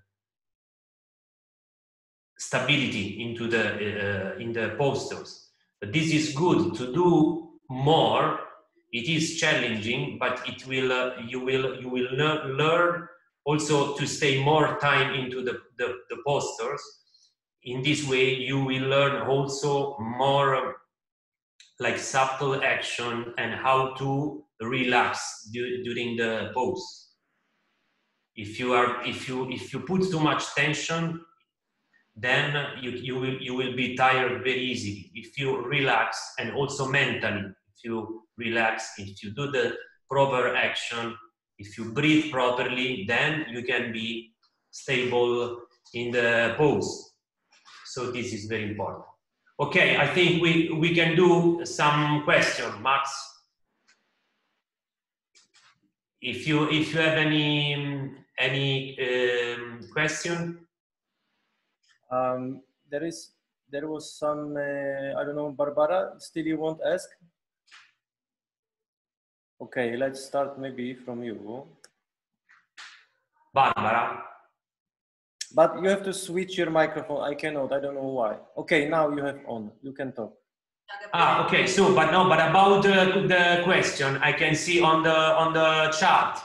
stability into in the postures. But this is good to do more. It is challenging, but it will you will learn also to stay more time into the postures. In this way, you will learn also more like subtle action and how to relax during the pose. If you put too much tension, then you will be tired very easily. If you relax, and also mentally, if you relax, if you do the proper action, if you breathe properly, then you can be stable in the pose. So this is very important. Okay, I think we can do some question, Max. If you have any question. There was some, I don't know, Barbara, still you won't ask? Okay, let's start maybe from you. Barbara. But you have to switch your microphone. I cannot, I don't know why. Okay, now you have on, you can talk. Okay, so, but about the question, I can see on the chat.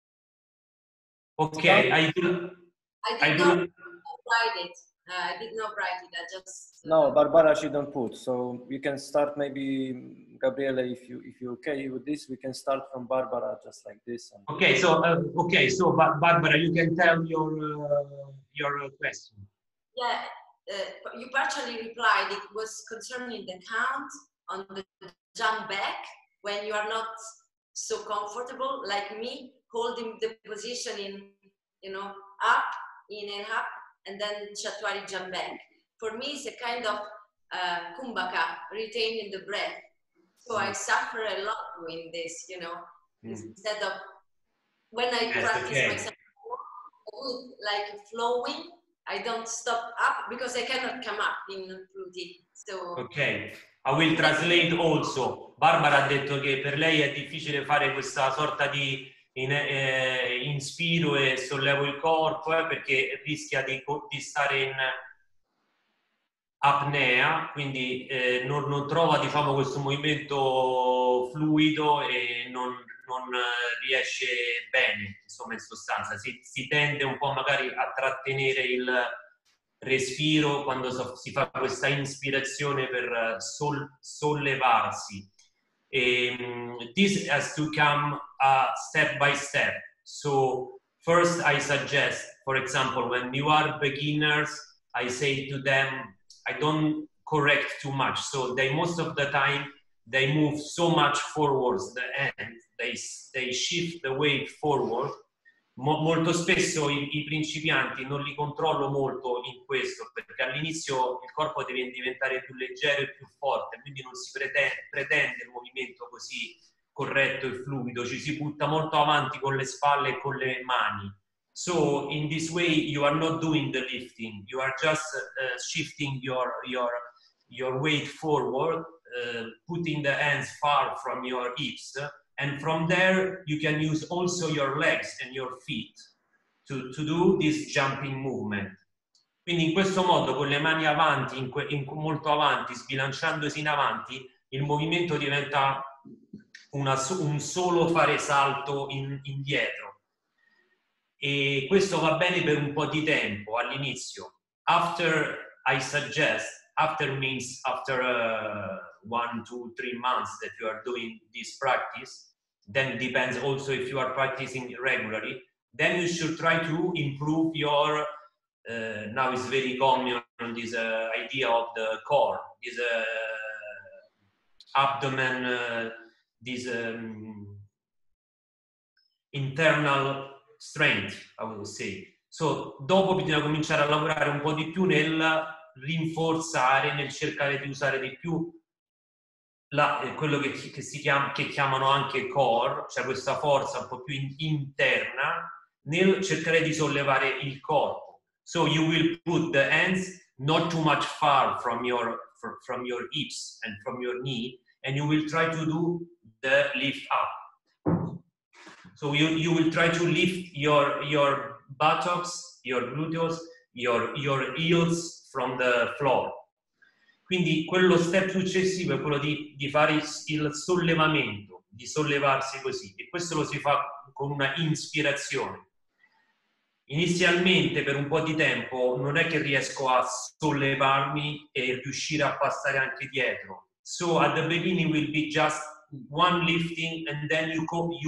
Okay, I did not write it. I did not write it. I just. No, Barbara, she don't put. So you can start maybe, Gabriele, if you're okay with this, we can start from Barbara just like this. Okay, so Barbara, you can tell your question. Yeah, you partially replied. It was concerning the count on the jump back when you are not so comfortable, like me, holding the position in, up, inhale up, and then Chatwari jump back. For me, it's a kind of kumbhaka, retaining the breath. So I suffer a lot doing this, instead of when I practice myself, like flowing, I don't stop up because I cannot come up in routine. So ok, I will translate also. Barbara ha detto che per lei è difficile fare questa sorta di inspiro e sollevo il corpo perché rischia di stare in apnea, quindi non trova, diciamo, questo movimento fluido e non riesce bene. insomma, in sostanza. Si tende un po' magari a trattenere il respiro quando si fa questa ispirazione per sollevarsi. This has to come step by step. So first I suggest, for example, when you are beginners, I say to them, I don't correct too much. So most of the time, they move so much forwards the end, they shift the weight forward. Molto spesso i principianti non li controllo molto in questo, perché all'inizio il corpo deve diventare più leggero e più forte, quindi non si pretende il movimento così corretto e fluido, ci si butta molto avanti con le spalle e con le mani. So in this way you are not doing the lifting, you are just shifting your weight forward, putting the hands far from your hips, and from there you can use also your legs and your feet to do this jumping movement. Quindi in questo modo, con le mani avanti, molto avanti, sbilanciandosi in avanti, il movimento diventa un solo fare salto indietro. E questo va bene per un po' di tempo all'inizio. After I suggest, after means after 1, 2, 3 months that you are doing this practice, then depends also if you are practicing regularly, then you should try to improve your, now it's very common this idea of the core, this abdomen, this internal strength, I would say. So, dopo bisogna cominciare a lavorare un po' di più nel rinforzare, nel cercare di usare di più quello che chiamano anche core, cioè questa forza un po' più interna, nel cercare di sollevare il corpo. So you will put the hands not too much far from your hips and from your knee, and you will try to do the lift up. So you will try to lift your buttocks, your gluteus, your heels from the floor. Quindi quello step successivo è quello di fare il sollevamento, di sollevarsi così, e questo lo si fa con una inspirazione. Inizialmente per un po' di tempo non è che riesco a sollevarmi e riuscire a passare anche dietro. So at the beginning will be just one lifting, and then you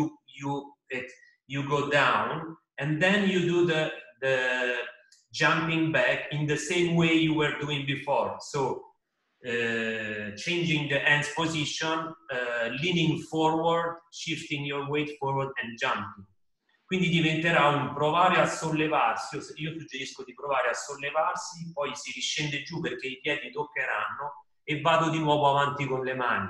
go down, and then you do the jumping back in the same way you were doing before. So changing the hands position, leaning forward, shifting your weight forward and jumping. Quindi diventerà un provare a sollevarsi. Io suggerisco di provare a sollevarsi, poi si riscende giù perché i piedi toccheranno e vado di nuovo avanti con le mani.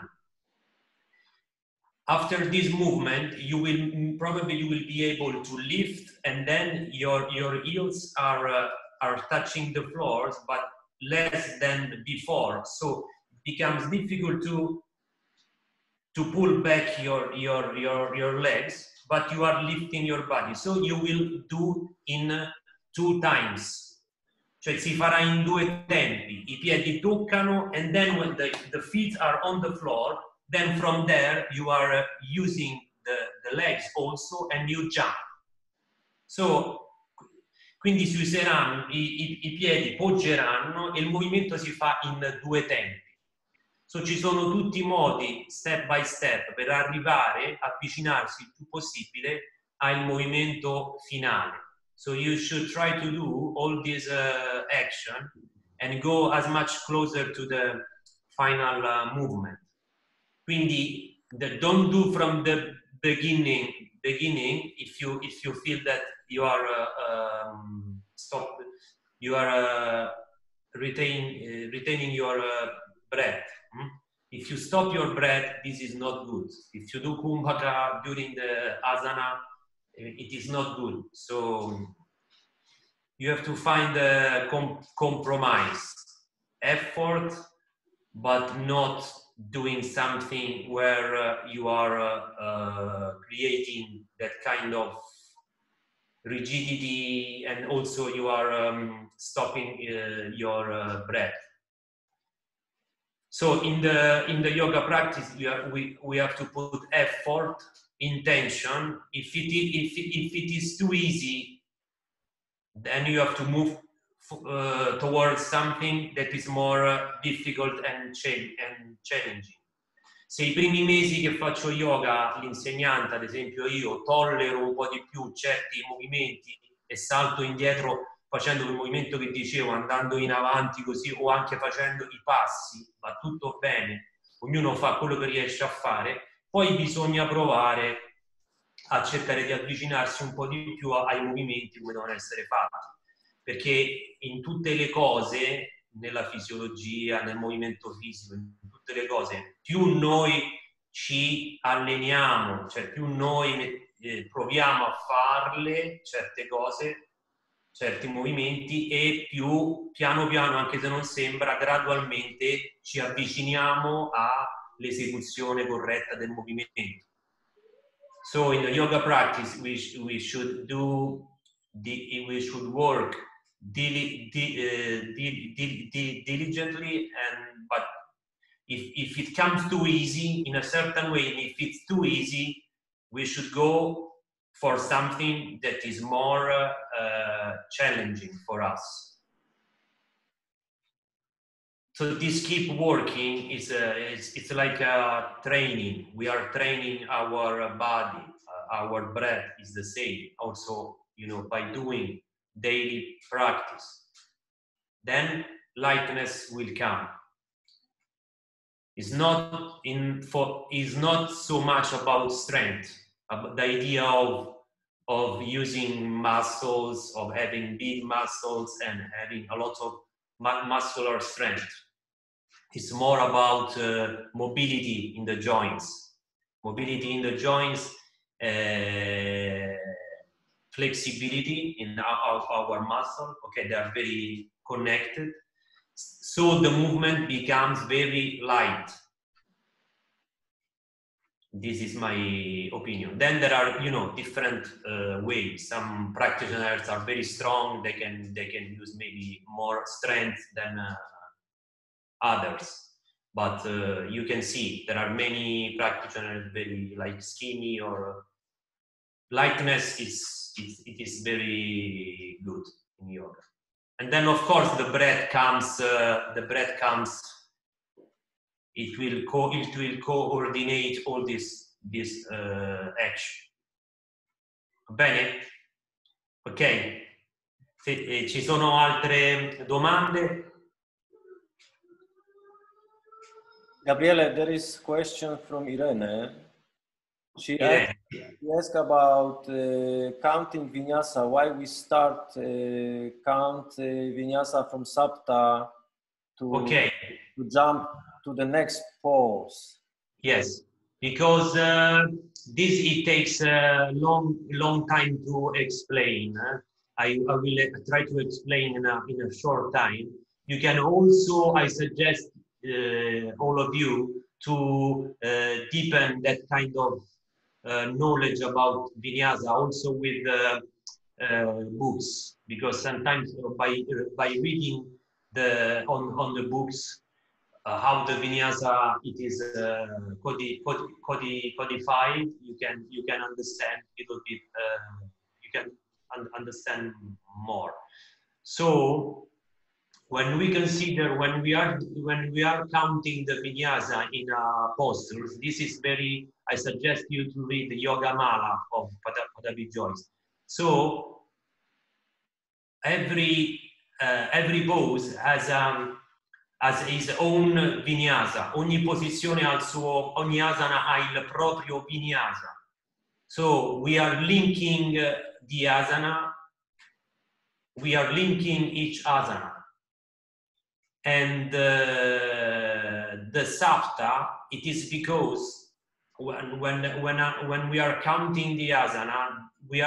After this movement, you will be able to lift, and then your heels are touching the floors, but less than before. So it becomes difficult to pull back your legs, but you are lifting your body. So you will do in 2 times. Cioè si farà in 2 tempi. I piedi toccano, and then when the feet are on the floor, then from there you are using the legs also, and you jump. So quindi si useranno, i piedi poggeranno e il movimento si fa in 2 tempi. So ci sono tutti i modi, step by step, per arrivare, avvicinarsi il più possibile al movimento finale. So you should try to do all this action and go as much closer to the final movement. Quindi don't do from the beginning if you feel that you are retaining your breath. If you stop your breath, this is not good. If you do Kumbhaka during the asana, it is not good. So you have to find a compromise, effort, but not doing something where you are creating that kind of rigidity, and also you are stopping your breath. So in the yoga practice, we have to put effort intention. If it is too easy, then you have to move towards something that is more difficult and challenging. Se i primi mesi che faccio yoga, l'insegnante, ad esempio io, tollero un po' di più certi movimenti e salto indietro facendo quel movimento che dicevo, andando in avanti così o anche facendo i passi, va tutto bene, ognuno fa quello che riesce a fare, poi bisogna provare a cercare di avvicinarsi un po' di più ai movimenti come devono essere fatti, perché in tutte le cose, nella fisiologia, nel movimento fisico, in tutte le cose, più noi ci alleniamo, cioè più noi proviamo a farle certe cose, certi movimenti, e più piano piano, anche se non sembra, gradualmente ci avviciniamo all'esecuzione corretta del movimento. So in the yoga practice we should work diligently, but if it comes too easy in a certain way, and if it's too easy, we should go for something that is more challenging for us. So this keep working is it's like a training. We are training our body, our breath is the same. Also, you know, by doing daily practice, then lightness will come. It's not so much about strength, the idea of using muscles, of having big muscles and having a lot of muscular strength. It's more about mobility in the joints. Mobility in the joints, flexibility in our muscle. Okay, they are very connected. So the movement becomes very light. This is my opinion. Then there are, you know, different ways. Some practitioners are very strong. They can use maybe more strength than others. But you can see there are many practitioners very like skinny, or lightness is very good in yoga. And then of course the breath comes. It will coordinate all this action. Bene? Ok? Ci sono altre domande? Gabriele, there is a question from Irene. She asked about counting vinyasa. Why we start count vinyasa from sapta to jump to the next pose? Yes, because it takes a long time to explain. I will try to explain in a short time. You can also, I suggest all of you to deepen that kind of knowledge about vinyasa also with books, because sometimes by reading on the books how the vinyasa it is codified, you can understand a little bit. You can understand more. So when we consider, when we are counting the vinyasa in postures, this is very. I suggest you to read the Yoga Mala of Pattabhi Jois. So every pose has his own vinyasa. Ogni posizione ha il suo, ogni asana ha il proprio vinyasa. So we are linking the asana. We are linking each asana. And the sapta, it is because when we are counting the asana, we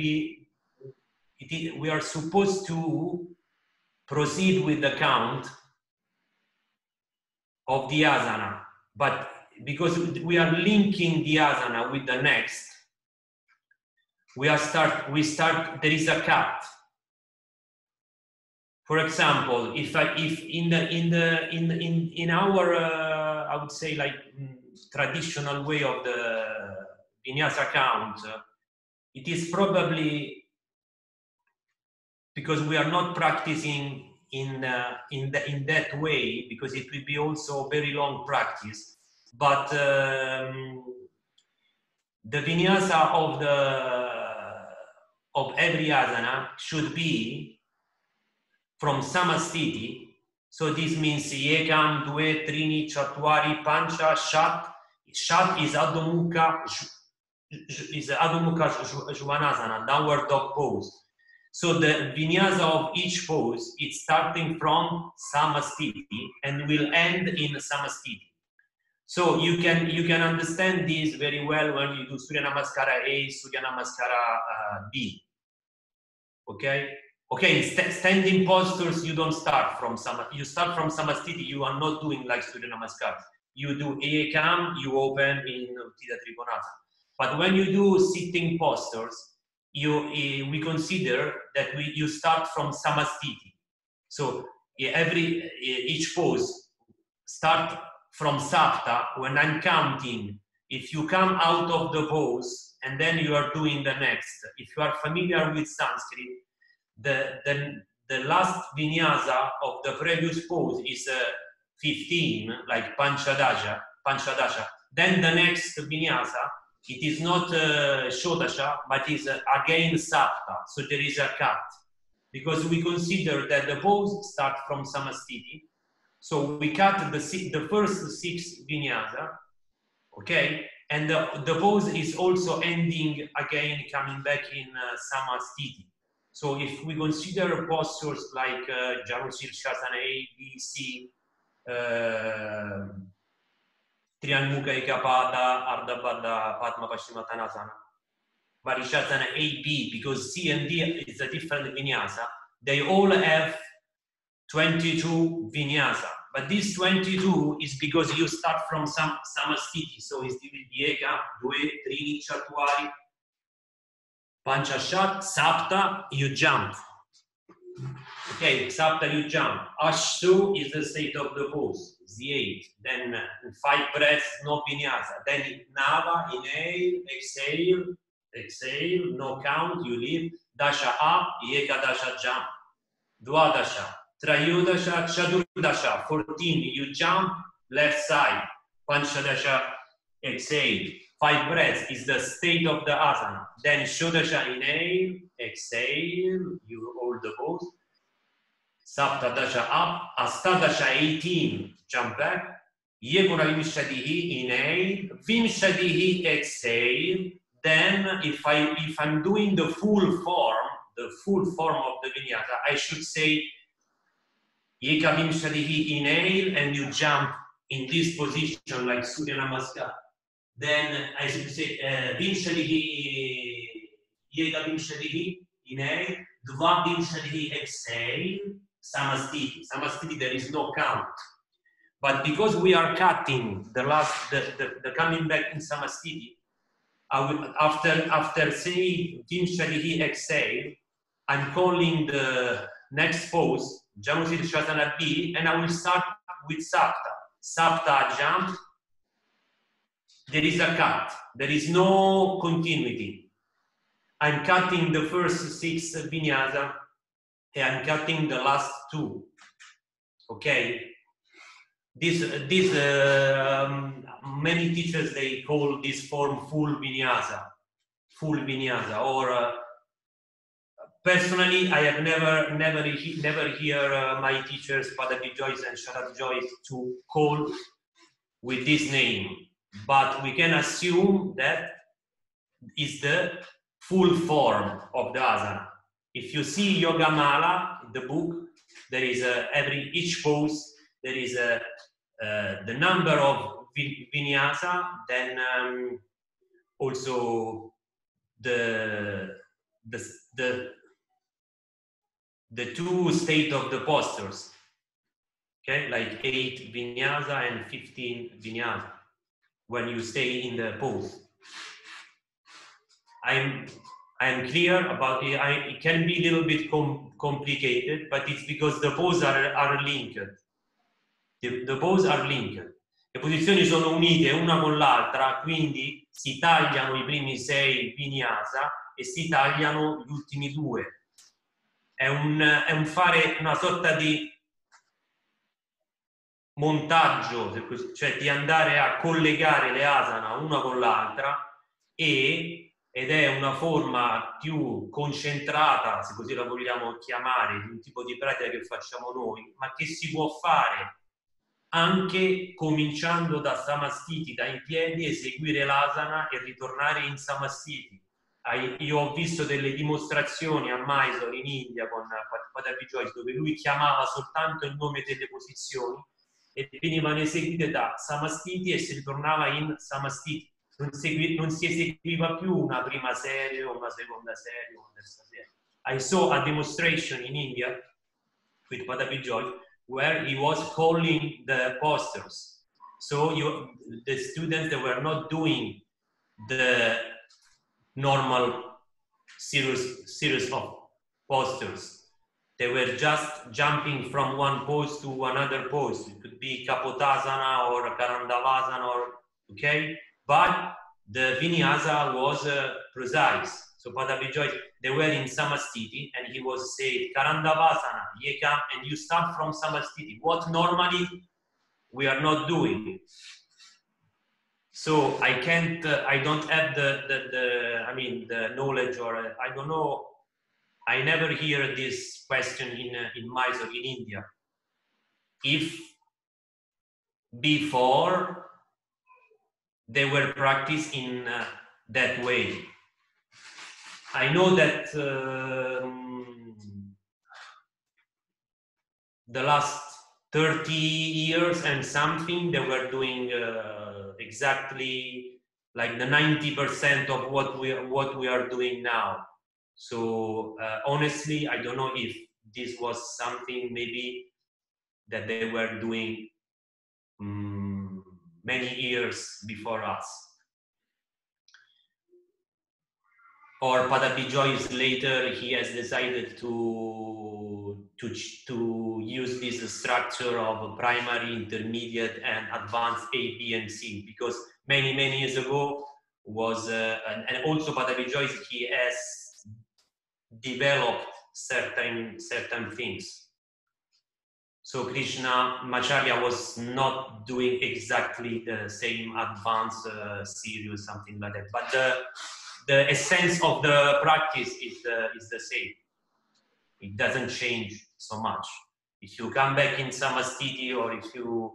are supposed to proceed with the count of the asana, but because we are linking the asana with the next, we start. There is a cut. For example, if in our I would say like traditional way of the vinyasa count, it is probably because we are not practicing in that way, because it will be also very long practice. But the vinyasa of every asana should be from samastiti. So this means yekam, due, trini, chatwari, pancha, shat. Shat is Adho Mukha Svanasana, downward dog pose. So the vinyasa of each pose is starting from samastiti and will end in samastiti. So you can understand this very well when you do Surya Namaskara A, Surya Namaskara B. Okay? Okay, standing postures, you don't start from samastiti. You start from samastiti. You are not doing like Surya Namaskar. You do ekam, you open in Uttita Trikonasana. But when you do sitting postures, we consider that you start from samastiti. So each pose start from sapta. When I'm counting, if you come out of the pose and then you are doing the next. If you are familiar with Sanskrit, the last vinyasa of the previous pose is 15, like Panchadasha. Then the next vinyasa, it is not Shodasha, but is again Sapta. So there is a cut. Because we consider that the pose starts from Samastiti. So we cut the first 6 vinyasa, okay? And the pose is also ending again, coming back in Samastiti. So if we consider postures like Janushirshasana A, B, C, Trianmukha Ekapada, Ardha Padma Paschimottanasana, Varishasana A, B, because C and D is a different vinyasa, they all have 22 vinyasa. But this 22 is because you start from Samastiti. So it's Eka, Due, Trini, Chatwari, Panchashat, Sapta, you jump. Okay, Sapta, you jump. Ashtu is the state of the pose, the 8. Then 5 breaths, no vinyasa. Then Nava, inhale, exhale, no count, you leave. Dasha up, Ekadasha jump. Dwadasha, Trayodasha, Chadurdasha, 14, you jump, left side. Panchadasha, exhale. 5 breaths is the state of the asana. Then Shodasha, inhale, exhale, you hold the pose. Saptadasha up, Astadasha 18, jump back. Yekuna Vimshadihi, inhale, Vimshadihi, exhale. Then if I'm doing the full form of the vinyasa, I should say Yeka Vimshadihi, inhale, and you jump in this position like Surya Namaskar. Then I should say Vimshadihi, Yeka Vimshadihi, inhale, Dva Vimshadihi, exhale, Samastiti. Samastiti, there is no count. But because we are cutting the coming back in Samastiti, after saying Vimshadihi, exhale, I'm calling the next pose, Janushirshasana B, and I will start with Sapta. Sapta, jump. There is a cut. There is no continuity. I'm cutting the first 6 vinyasa, and I'm cutting the last 2. Okay? Many teachers, they call this form full vinyasa, or personally, I have never hear my teachers, Padapi Joyce and Sharat Joyce, to call with this name, but we can assume that is the full form of the asana. If you see Yoga Mala, the book, there is each pose, there is the number of vinyasa, then also the 2 state of the postures, okay, like 8 vinyasa and 15 vinyasa when you stay in the pose. I'm clear about it. It can be a little bit complicated, but it's because the poses are linked. The poses are linked. le posizioni sono unite una con l'altra, quindi si tagliano i primi 6 vinyasa e si tagliano gli ultimi 2. È un fare una sorta di montaggio, cioè di andare a collegare le asana una con l'altra, ed è una forma più concentrata, se così la vogliamo chiamare, di un tipo di pratica che facciamo noi, ma che si può fare anche cominciando da Samastiti, dai piedi, eseguire l'asana e ritornare in Samastiti. Io ho visto delle dimostrazioni a Mysore in India con Pattabhi Jois, dove lui chiamava soltanto il nome delle posizioni e venivano eseguite da Samastiti e si ritornava in Samastiti. Non si eseguiva più una prima serie o una seconda serie o una terza serie. I saw a demonstration in India with Pattabhi Jois where he was calling the postures. So the students that were not doing the normal series of postures. They were just jumping from one pose to another pose. It could be Kapotasana or Karandavasana, okay? But the vinyasa was precise. So Pattabhi Jois, they were in Samastiti and he was saying Karandavasana, Yekam, and you start from Samastiti. What normally we are not doing. So I don't have the knowledge, or I don't know. I never hear this question in Mysore, in India. If before they were practiced in that way. I know that the last 30 years and something, they were doing exactly like the 90% of what we are doing now. So honestly, I don't know if this was something maybe that they were doing many years before us. Or Pattabhi Jois later, he has decided to use this structure of primary, intermediate, and advanced A, B, and C, because many years ago was, and also Pattabhi Jois, he has developed certain things. So Krishnamacharya was not doing exactly the same advanced series, something like that, but the essence of the practice is the same. It doesn't change so much. If you come back in Samastiti, or if you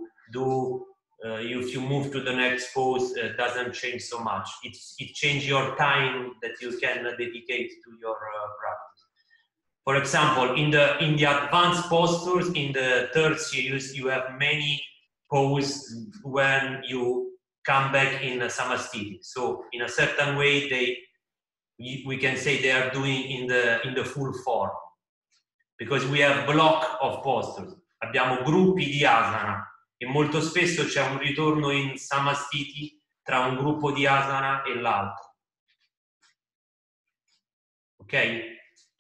move to the next pose, it doesn't change so much. It changes your time that you can dedicate to your practice. For example, in the advanced postures, in the third series, you have many poses when you come back in Samastiti. So in a certain way, we can say they are doing in the full form, because we have block of postures. Abbiamo gruppi di asana e molto spesso c'è un ritorno in Samastiti tra un gruppo di asana e l'altro. Ok?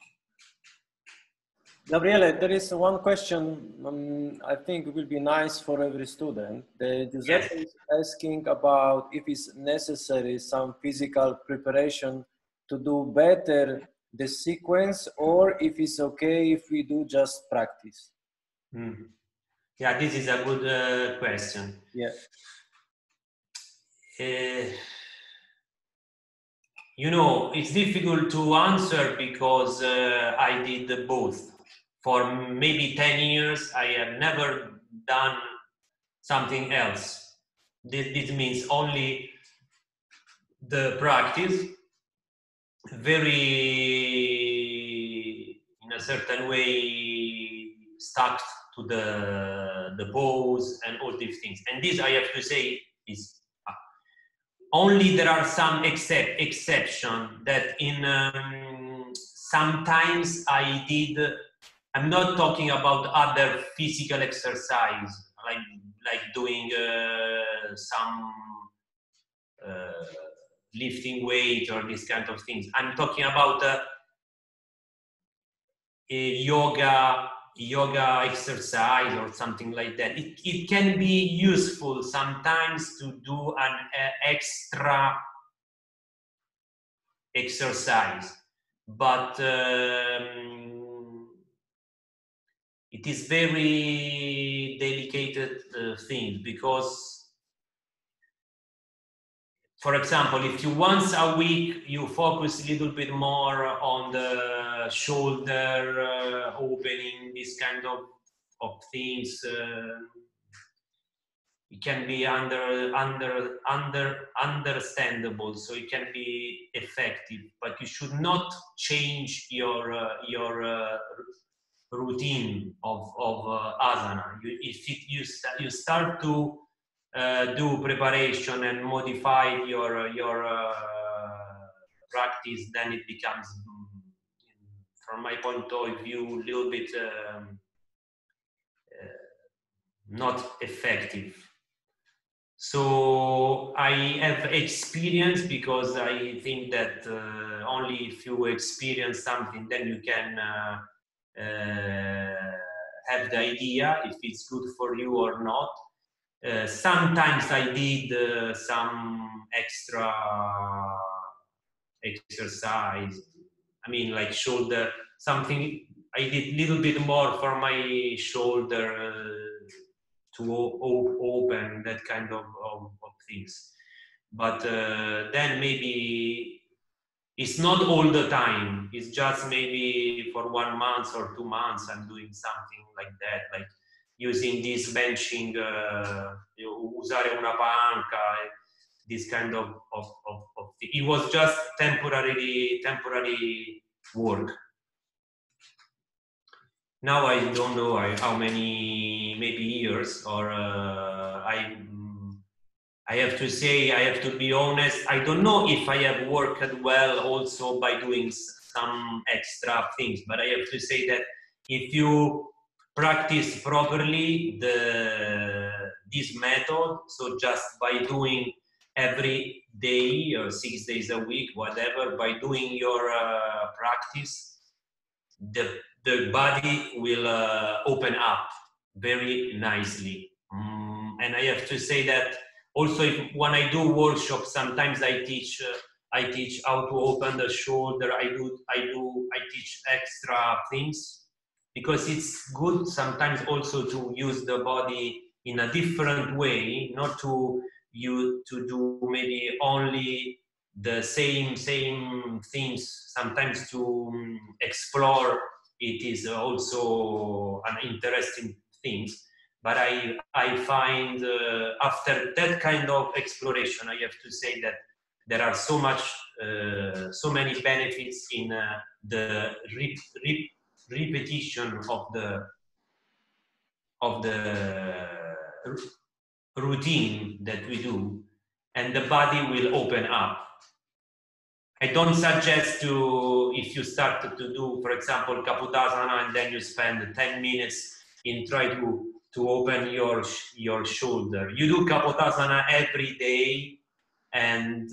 Gabriele, there is one question I think it will be nice for every student. Giuseppe is asking about if it's necessary some physical preparation to do better the sequence, or if it's okay if we do just practice. Yeah, this is a good question. Yeah. You know, it's difficult to answer because I did both. For maybe 10 years, I have never done something else. This means only the practice, very, in a certain way, stuck to the pose and all these things. And this, I have to say, is only there are some exception that in sometimes I did. I'm not talking about other physical exercise like doing some lifting weight or this kind of things. I'm talking about yoga yoga exercise or something like that. It can be useful sometimes to do an extra exercise, but it is very delicate thing, because for example, if you once a week you focus a little bit more on the shoulder opening, this kind of things, it can be understandable, so it can be effective, but you should not change your routine of asana. You start to do preparation and modify your practice, then it becomes, from my point of view, a little bit not effective. So I have experience, because I think that only if you experience something, then you can have the idea if it's good for you or not. Sometimes I did some extra exercise. I mean, like shoulder, something I did a little bit more for my shoulder to open, that kind of things. But then maybe it's not all the time. It's just maybe for 1 month or 2 months I'm doing something like that, like using this benching, usare una panca, this kind of thing. It was just temporary work. Now I don't know how many, maybe years, or I have to say, I have to be honest, I don't know if I have worked well also by doing some extra things, but I have to say that if you practice properly this method, so just by doing every day or 6 days a week, whatever, by doing your practice, the body will open up very nicely. And I have to say that also, when I do workshops, sometimes I teach how to open the shoulder. I teach extra things, because it's good sometimes also to use the body in a different way, not to do maybe only the same things. Sometimes to explore it is also an interesting thing. But I find after that kind of exploration, I have to say that there are so many benefits in the repetition of the routine that we do, and the body will open up. I don't suggest to, if you start to do, for example, Kapotasana, and then you spend 10 minutes in try to open your shoulder. You do Kapotasana every day, and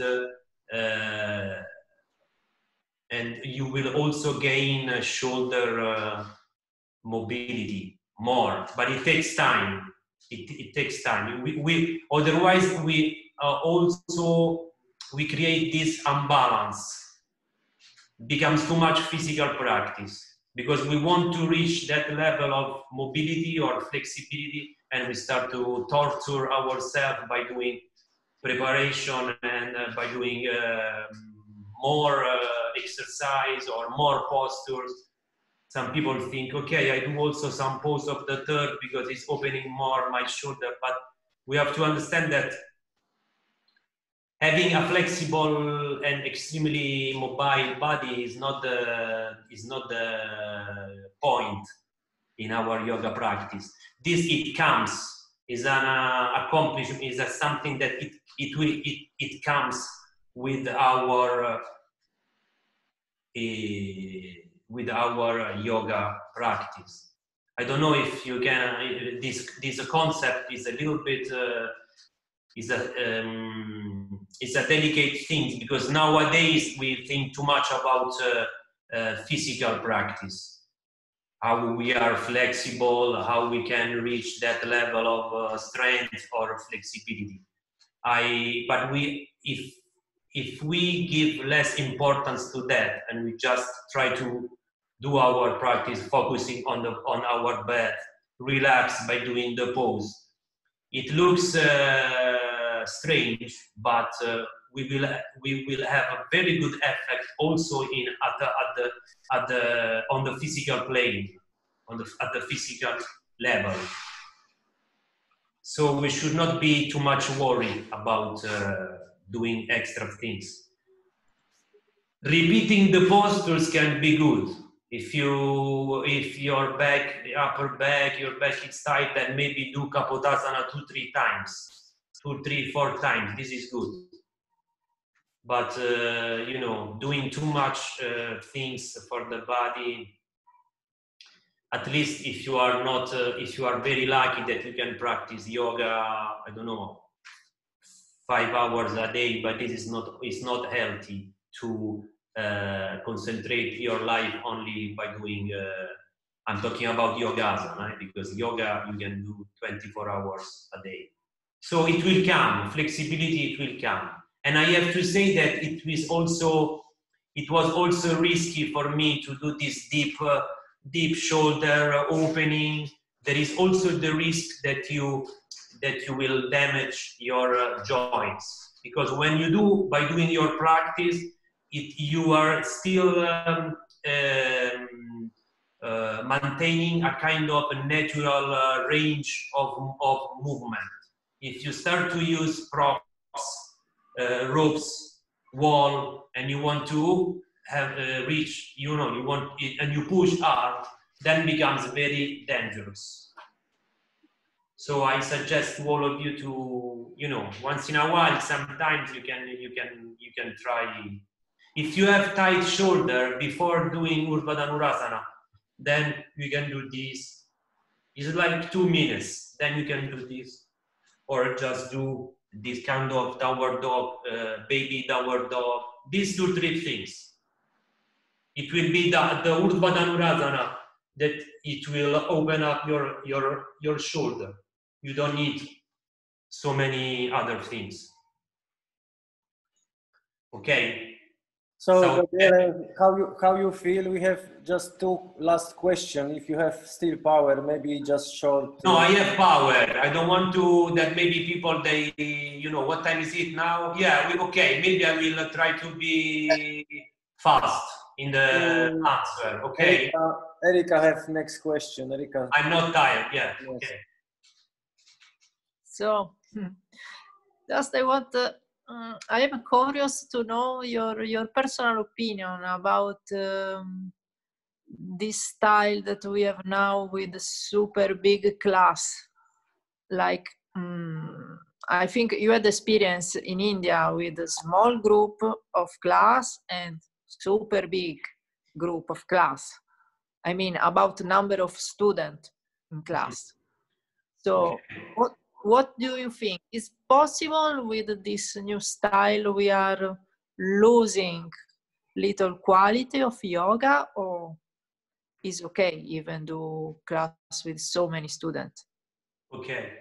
you will also gain shoulder mobility more, but it takes time. It takes time. Otherwise we also create this imbalance. It becomes too much physical practice, because we want to reach that level of mobility or flexibility, and we start to torture ourselves by doing preparation and by doing more exercise or more postures. Some people think, okay, I do also some pose of the third because it's opening more my shoulder, but we have to understand that having a flexible and extremely mobile body is not the point in our yoga practice. It comes, is an accomplishment, is something that it comes with our yoga practice. I don't know if you can. This concept is a little bit. It's a delicate thing, because nowadays we think too much about physical practice, how we are flexible, how we can reach that level of strength or flexibility. But if we give less importance to that and we just try to do our practice focusing on our breath, relax by doing the pose, it looks strange, but we will have a very good effect also on the physical plane, at the physical level. So we should not be too much worried about doing extra things. Repeating the postures can be good. If your back, upper back, your back is tight, then maybe do Kapotthasana 2-3 times, 2-3-4 times. This is good. But you know, doing too much things for the body. At least if you are not, if you are very lucky that you can practice yoga, I don't know, 5 hours a day, but this is not, it's not healthy to concentrate your life only by doing, I'm talking about yogasana, right? Because yoga you can do 24 hours a day. So it will come, flexibility, it will come. And I have to say that it was also risky for me to do this deep shoulder opening. There is also the risk that you will damage your joints, because when you do, by doing your practice, you are still maintaining a kind of a natural range of movement. If you start to use props, ropes, wall, and you want to have reach, you know, you want it, and you push hard, then becomes very dangerous. So I suggest to all of you to, you know, once in a while, sometimes you can try. If you have tight shoulder before doing Urdhva Dhanurasana, then you can do this. It's like 2 minutes. Then you can do this, or just do this kind of downward dog, baby downward dog. These 2-3 things. It will be the Urdhva Dhanurasana that it will open up your shoulder. You don't need so many other things. Okay. So Gabriele, how you feel? We have just 2 last questions. If you have still power, maybe just short. No, I have power. I don't want to that maybe people they, you know, what time is it now? Yeah, okay. Maybe I will try to be fast in the answer. Okay. Erika have next question. Erika. I'm not tired. Yeah. Yes. Okay. So, just I am curious to know your personal opinion about this style that we have now with the super big class. Like, I think you had experience in India with a small group of class and super big group of class. I mean, about number of students in class. So, what do you think? Is possible with this new style we are losing little quality of yoga, or is okay even do class with so many students? Ok.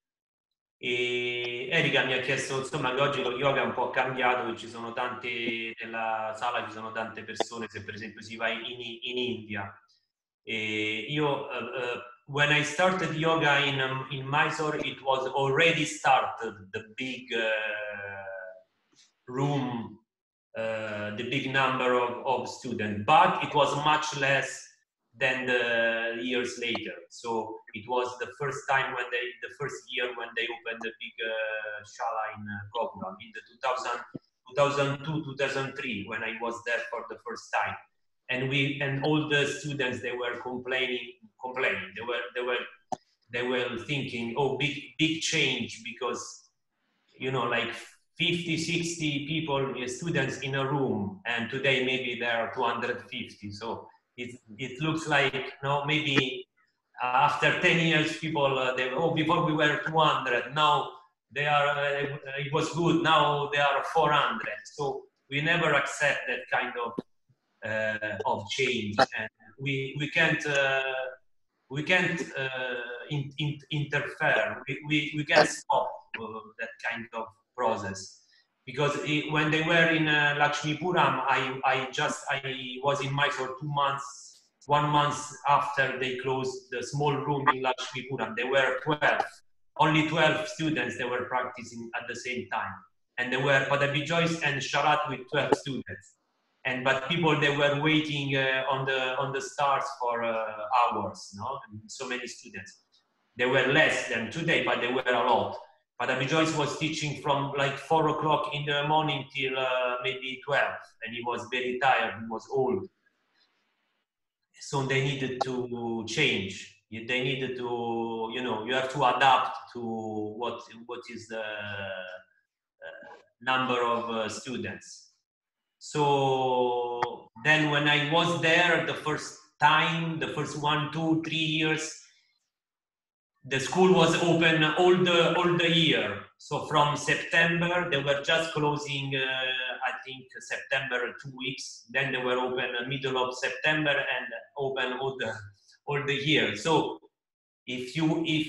E Erika mi ha chiesto, insomma, che oggi lo yoga è un po' cambiato, che ci sono tante, nella sala ci sono tante persone, se per esempio si va in India. E io, when I started yoga in Mysore, it was already started, the big room, the big number of students, but it was much less than the years later. So it was the first time when the first year when they opened the big shala in Gokulam in the 2002-2003 when I was there for the first time. And all the students, they were complaining. They were thinking, oh, big change, because, you know, like 50, 60 people, students in a room, and today maybe there are 250. So it looks like, no, maybe after 10 years, people, before we were 200, now they are, it was good, now they are 400. So we never accept that kind of change. And we can't interfere. We can stop that kind of process, because when they were in Lakshmipuram, I was in Mysore 2 months. 1 month after they closed the small room in Lakshmipuram, there were 12, only 12 students that were practicing at the same time, and there were Padabi Joyce and Sharat with 12 students. But people, they were waiting on the stars for hours, no? And so many students. There were less than today, but there were a lot. Padabi Joyce was teaching from like 4 o'clock in the morning till maybe 12, and he was very tired, he was old. So they needed to change. They needed to, you know, you have to adapt to what is the number of students. So then when I was there the first time, the first 1, 2, 3 years, the school was open all the year. So from September, they were just closing, I think September 2 weeks. Then they were open middle of September and open all the year. So if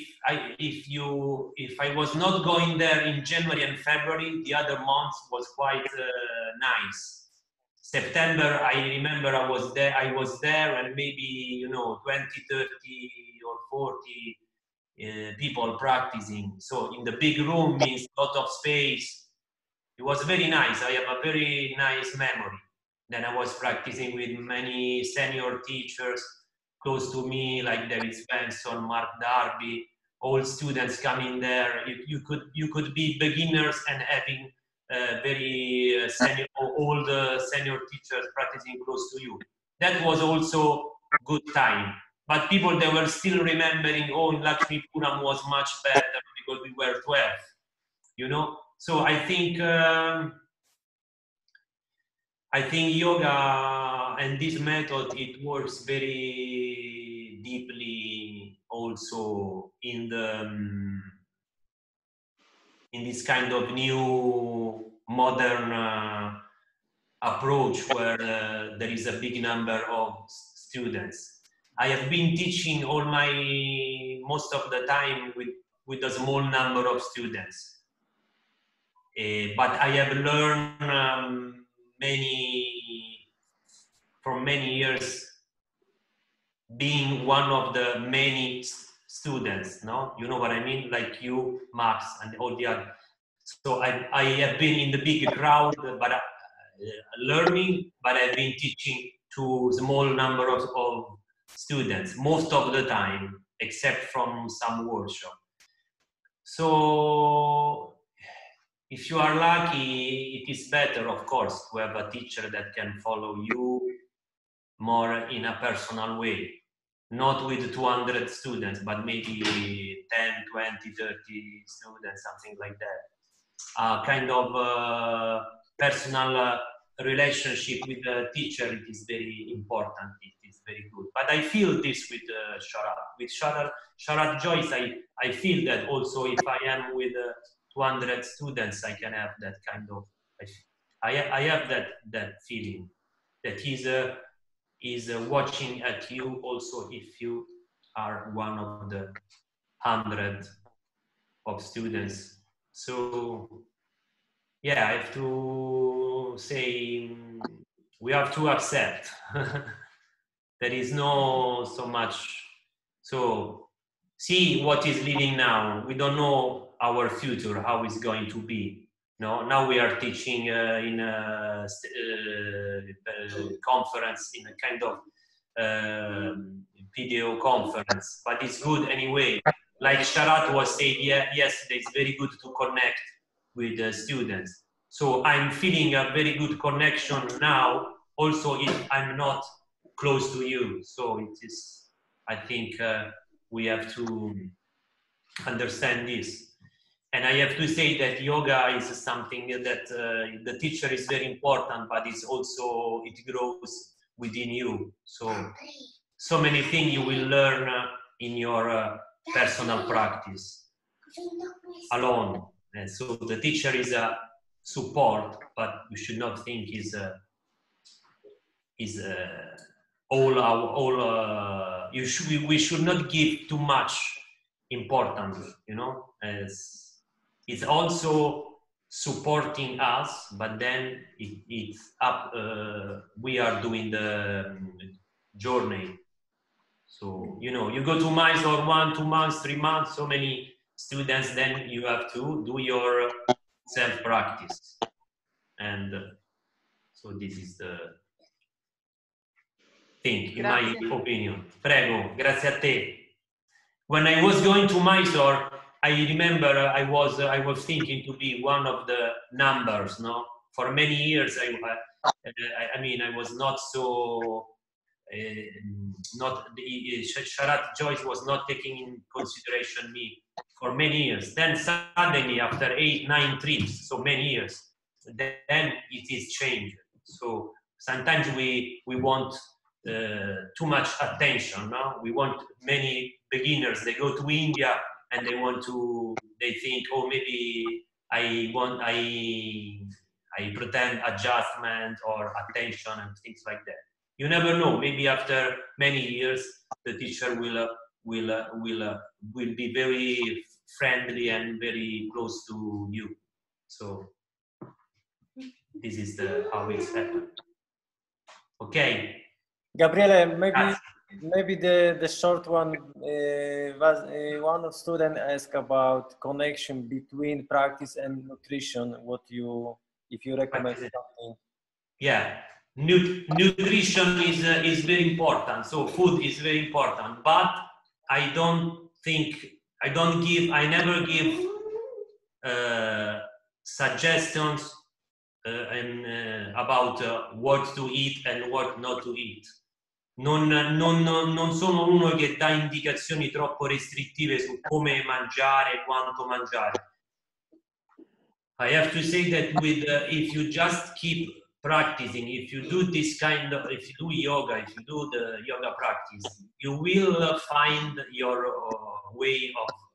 I was not going there in January and February, the other months was quite nice. September, I remember I was there and maybe, you know, 20, 30 or 40 people practicing. So in the big room means a lot of space. It was very nice. I have a very nice memory. Then I was practicing with many senior teachers close to me, like David Svensson, Mark Darby, all students coming there. You could be beginners and having very old senior teachers practicing close to you. That was also good time. But people, they were still remembering, oh, in Lakshmipuram was much better because we were 12, you know? So I think yoga and this method, it works very deeply also in this kind of new modern approach where there is a big number of students. I have been teaching most of the time with a small number of students. But I have learned for many years being one of the many students, no? You know what I mean? Like you, Max, and all the others. So I have been in the big crowd, but learning, but I've been teaching to small number of students most of the time, except from some workshop. So if you are lucky, it is better, of course, to have a teacher that can follow you more in a personal way. Not with 200 students, but maybe 10, 20, 30 students, something like that. Kind of personal relationship with the teacher, it is very important, it is very good. But I feel this with Sharat. With Sharat Joyce, I feel that also if I am with 200 students, I can have that kind of, I have that feeling that he's watching at you also if you are one of the 100 of students. So yeah, I have to say we have to accept there is no so much. So see what is leading now. We don't know our future, how it's going to be. No, now we are teaching in a conference, in a kind of video conference, but it's good anyway. Like Sharat was saying yesterday, it's very good to connect with the students. So I'm feeling a very good connection now, also if I'm not close to you. So it is, I think we have to understand this. And I have to say that yoga is something that the teacher is very important, but it's also, it grows within you. So many things you will learn in your personal practice alone. And so the teacher is a support, but you should not think is we should not give too much importance, you know, as it's also supporting us, but then it's up, we are doing the journey. So, you know, you go to Mysore 1, 2 months, 3 months, so many students, then you have to do your self-practice. And so this is the thing, in my opinion. Prego, grazie a te. When I was going to Mysore, I remember I was thinking to be one of the numbers, no? For many years, I mean, I was not so, Sharat Joyce was not taking in consideration me for many years. Then suddenly, after 8, 9 trips, so many years, then it is changed. So sometimes we want too much attention, no? We want many beginners, they go to India and they think, oh, maybe I pretend adjustment or attention and things like that. You never know, maybe after many years, the teacher will be very friendly and very close to you. So this is how it's happened. Okay. Gabriele, maybe the short one was one student asked about connection between practice and nutrition. If you recommend something? Yeah, nutrition is very important. So food is very important, but I never give suggestions about what to eat and what not to eat. Non sono uno che dà indicazioni troppo restrittive su come mangiare e quanto mangiare. I have to say that if you just keep practicing, if you do if you do yoga, if you do the yoga practice, you will find your way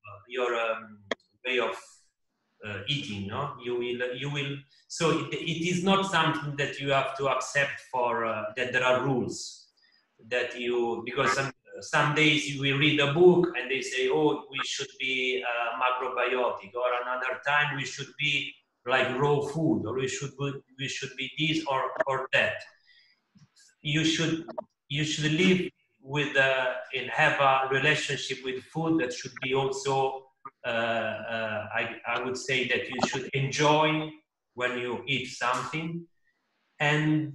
of eating, no? You will. So it is not something that you have to accept for that there are rules that because some days you will read a book and they say, oh, we should be macrobiotic, or another time we should be like raw food, or we should be this or that. You should live with and have a relationship with food that should be also I would say that you should enjoy when you eat something, and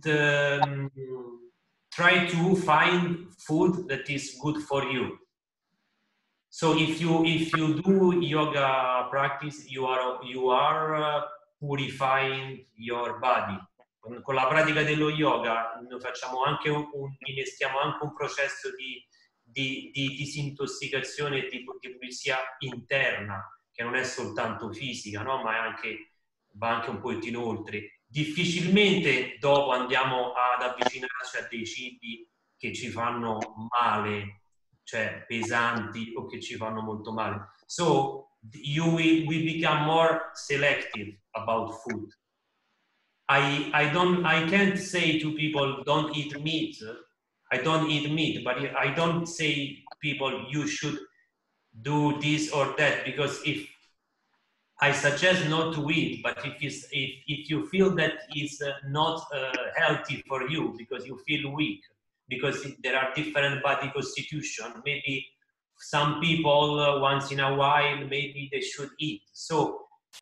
try to find food that is good for you. So if you do yoga practice, you are purifying your body. Con la pratica dello yoga noi facciamo anche innestiamo anche un processo di disintossicazione, di pulizia interna, che non è soltanto fisica, no? Ma va anche un pochettino oltre. Difficilmente dopo andiamo ad avvicinarci a dei cibi che ci fanno male, cioè pesanti o che ci fanno molto male. So we become more selective about food. I can't say to people don't eat meat. I don't eat meat, but I don't say people you should do this or that, because if I suggest not to eat, but if you feel that it's not healthy for you because you feel weak, because there are different body constitution, maybe some people once in a while maybe they should eat. So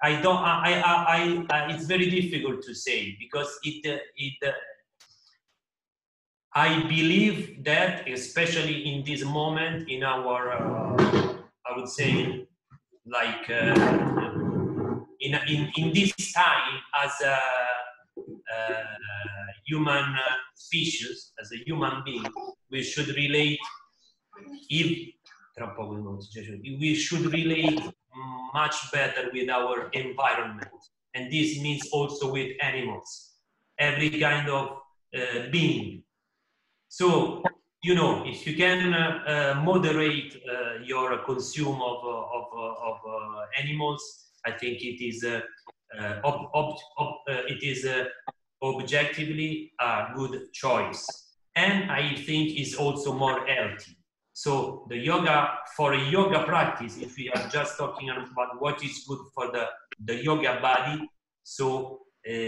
it's very difficult to say, because I believe that especially in this moment in our I would say like in this time as a human species, as a human being, we should relate we should relate much better with our environment, and this means also with animals, every kind of being. So you know, if you can moderate your consume of animals, I think it is objectively a good choice. and I think is also more healthy. So the yoga, for a yoga practice, if we are just talking about what is good for the yoga body, so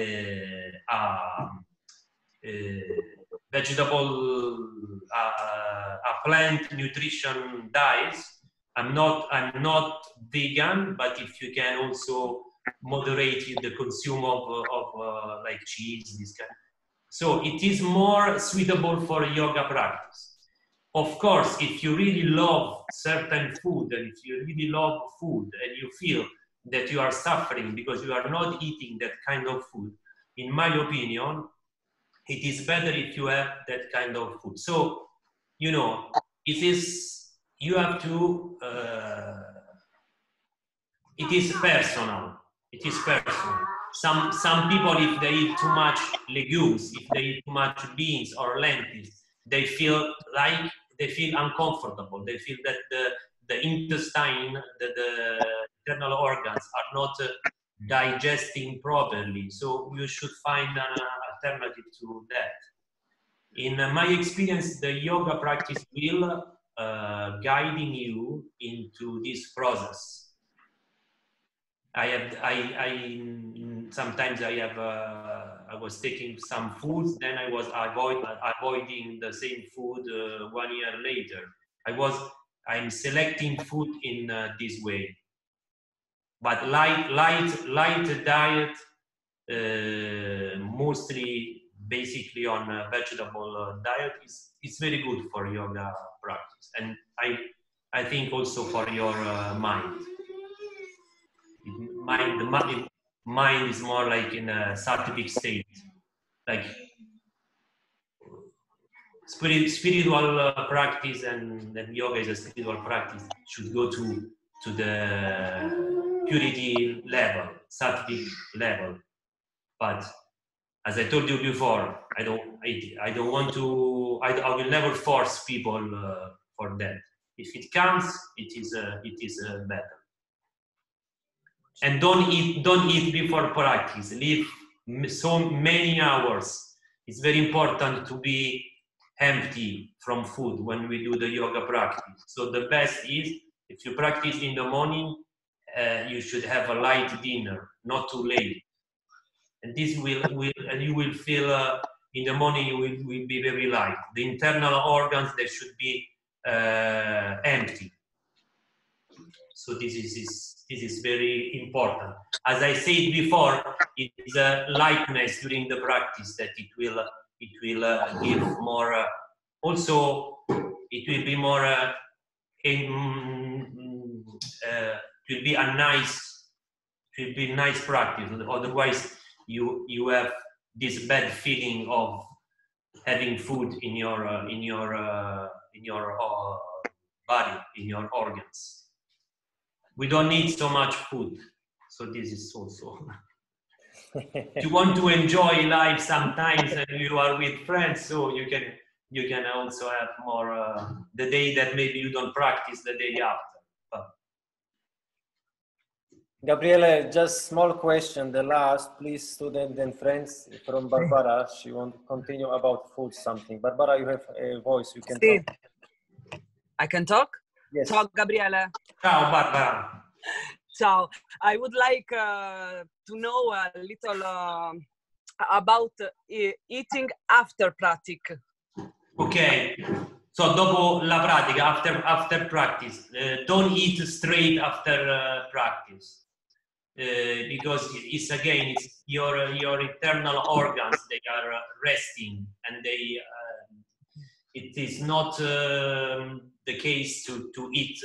vegetable, a plant nutrition diets. I'm not vegan, but if you can also moderate the consume of like cheese, this kind. So it is more suitable for a yoga practice. Of course, if you really love certain food and if you really love food and you feel that you are suffering because you are not eating that kind of food, in my opinion, it is better if you have that kind of food. So, you know, it is, you have to, it is personal. It is personal. Some people, if they eat too much legumes, if they eat too much beans or lentils, they feel uncomfortable. They feel that the intestine, the internal organs are not digesting properly. So you should find an alternative to that. In my experience, the yoga practice will guiding you into this process. Sometimes I was taking some foods, then I was avoiding the same food 1 year later. I'm selecting food in this way. But light diet, mostly basically on vegetable diet, is very good for yoga practice, and I think also for your mind. The mind is more like in a sattvic state, like spiritual practice, and then yoga is a spiritual practice, should go to the purity level, sattvic level. But as I told you before, I will never force people for that. If it comes, it is better. And don't eat before practice. Leave so many hours. It's very important to be empty from food when we do the yoga practice. So the best is, if you practice in the morning, you should have a light dinner, not too late. And this and you will feel in the morning you will be very light. The internal organs, they should be empty. So this is very important. As I said before, it is a lightness during the practice that it will give more. Also, it will be more. It will be a nice practice. Otherwise, you have this bad feeling of having food in your body, in your organs. We don't need so much food, so this is also. If you want to enjoy life sometimes and you are with friends, so you can also have more the day that maybe you don't practice the day after. But. Gabriele, just small question, the last, please, student and friends, from Barbara. She wants to continue about food something. Barbara, you have a voice, you can talk. I can talk? Yes. Ciao, Gabriele. Ciao, Barbara. Ciao. I would like to know a little about eating after practice. Okay. So dopo la pratica, after practice, don't eat straight after practice. Because it's your internal organs, they are resting, and it is not the case to eat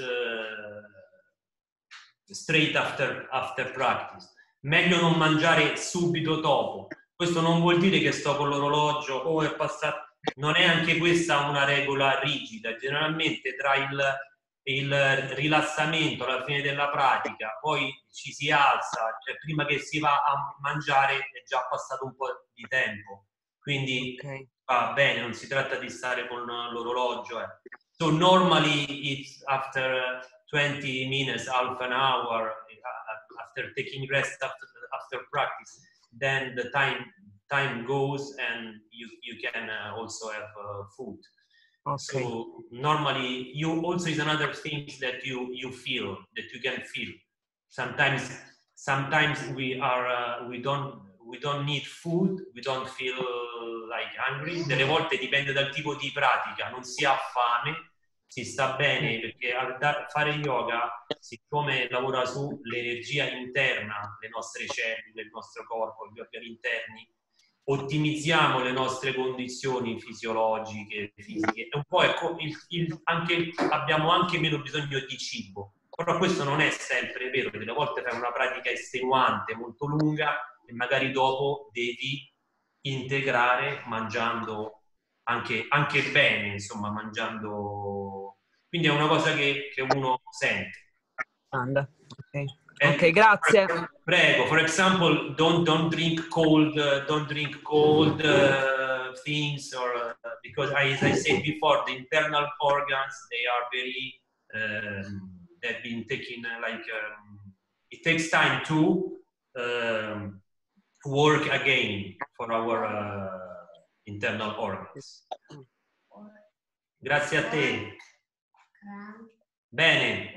straight after practice. Meglio non mangiare subito dopo. Questo non vuol dire che sto con l'orologio, è passato. Non è anche questa una regola rigida. Generalmente tra il rilassamento alla fine della pratica, poi ci si alza, cioè prima che si va a mangiare è già passato un po' di tempo, quindi va bene, non si tratta di stare con l'orologio. So normally it's after 20 minutes, half an hour, after taking rest after practice, then the time time goes and you can also have food. Okay. So normally you also is another thing that you feel, that you can feel. Sometimes we don't need food, we don't feel like hungry. Delle volte dipende dal tipo di pratica, non si ha fame, si sta bene, perché fare yoga, siccome lavora sull'energia interna, le nostre cellule, il nostro corpo, gli organi interni, ottimizziamo le nostre condizioni fisiologiche, fisiche, e un po' abbiamo anche meno bisogno di cibo. Però questo non è sempre vero, delle volte fai una pratica estenuante, molto lunga, e magari dopo devi integrare mangiando anche bene, insomma, mangiando. Quindi è una cosa che uno sente. Ok, grazie. Prego, for example, don't drink cold things, or because as I said before, the internal organs, they are very they've been taken it takes time to work again for our internal organs. Grazie a te. Bene.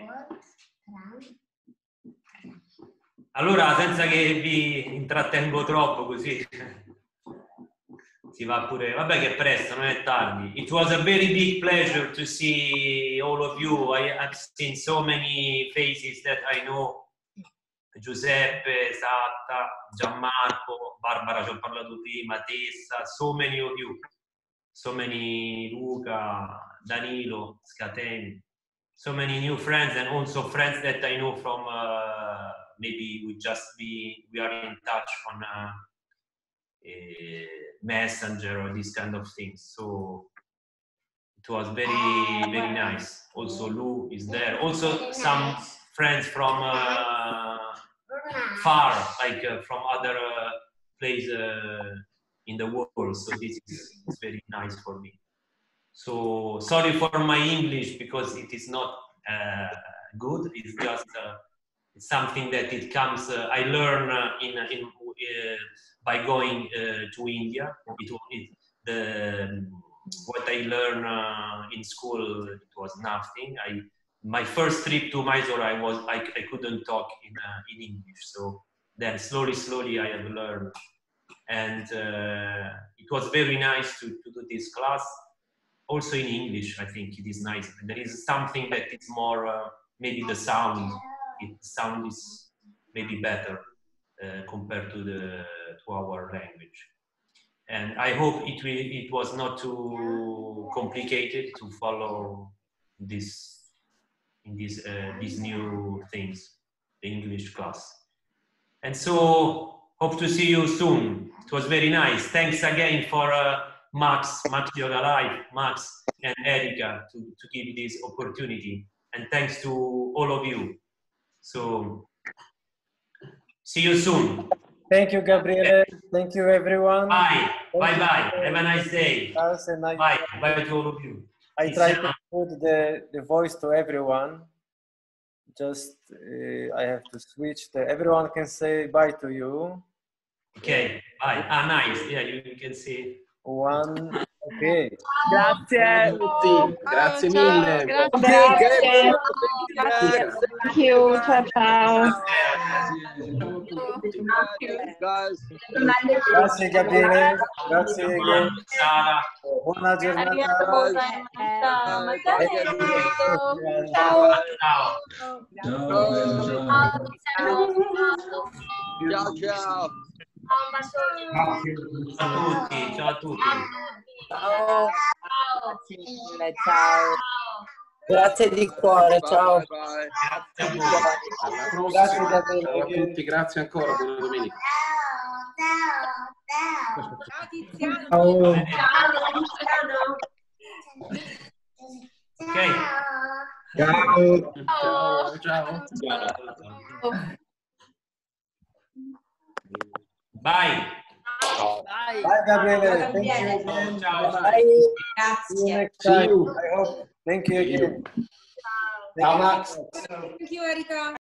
Allora, senza che vi intrattengo troppo, così si va pure. Vabbè che è presto, non è tardi. It was a very big pleasure to see all of you. I've seen so many faces that I know. Giuseppe, Satta, Gianmarco, Barbara, ci ho parlato prima, Tessa, so many of you. So many, Luca, Danilo, Scateni. So many new friends, and also friends that I know from maybe we are in touch on Messenger or these kind of things. So it was very, very nice. Also Lou is there. Also some friends from far, like from other places in the world. So this is very nice for me. So sorry for my English, because it is not good. It's just it's something that it comes. I learn by going to India. What I learned in school, it was nothing. My first trip to Mysore, I couldn't talk in English. So then slowly I have learned, and it was very nice to do this class. Also in English, I think it is nice. There is something that is more, maybe the sound. The sound is maybe better compared to our language. And I hope it was not too complicated to follow these new things, the English class. And so hope to see you soon. It was very nice. Thanks again for Max Yoga Life, Max and Erika to give this opportunity. And thanks to all of you. So see you soon. Thank you, Gabriele. Thank you, everyone. Bye. Bye. Have a nice day. Bye. Bye to all of you. I try to put the voice to everyone. Just I have to switch. Everyone can say bye to you. Okay. Bye. Nice. Yeah, you can see. One. Ok. Grazie a tutti, grazie mille. Grazie. Thank you. Ciao ciao. Grazie Gabriele, grazie Sara. buona giornata. Ciao. Ciao a tutti. Ciao. Ciao. Grazie di cuore, ciao. Grazie a tutti, grazie ancora, buona domenica. Ciao Tiziano. Ok. Ciao. Bye. Bye Gabriele, thank you. Ciao. Grazie. See you. I hope. Thank you again. Ciao Max. Thank you Erika.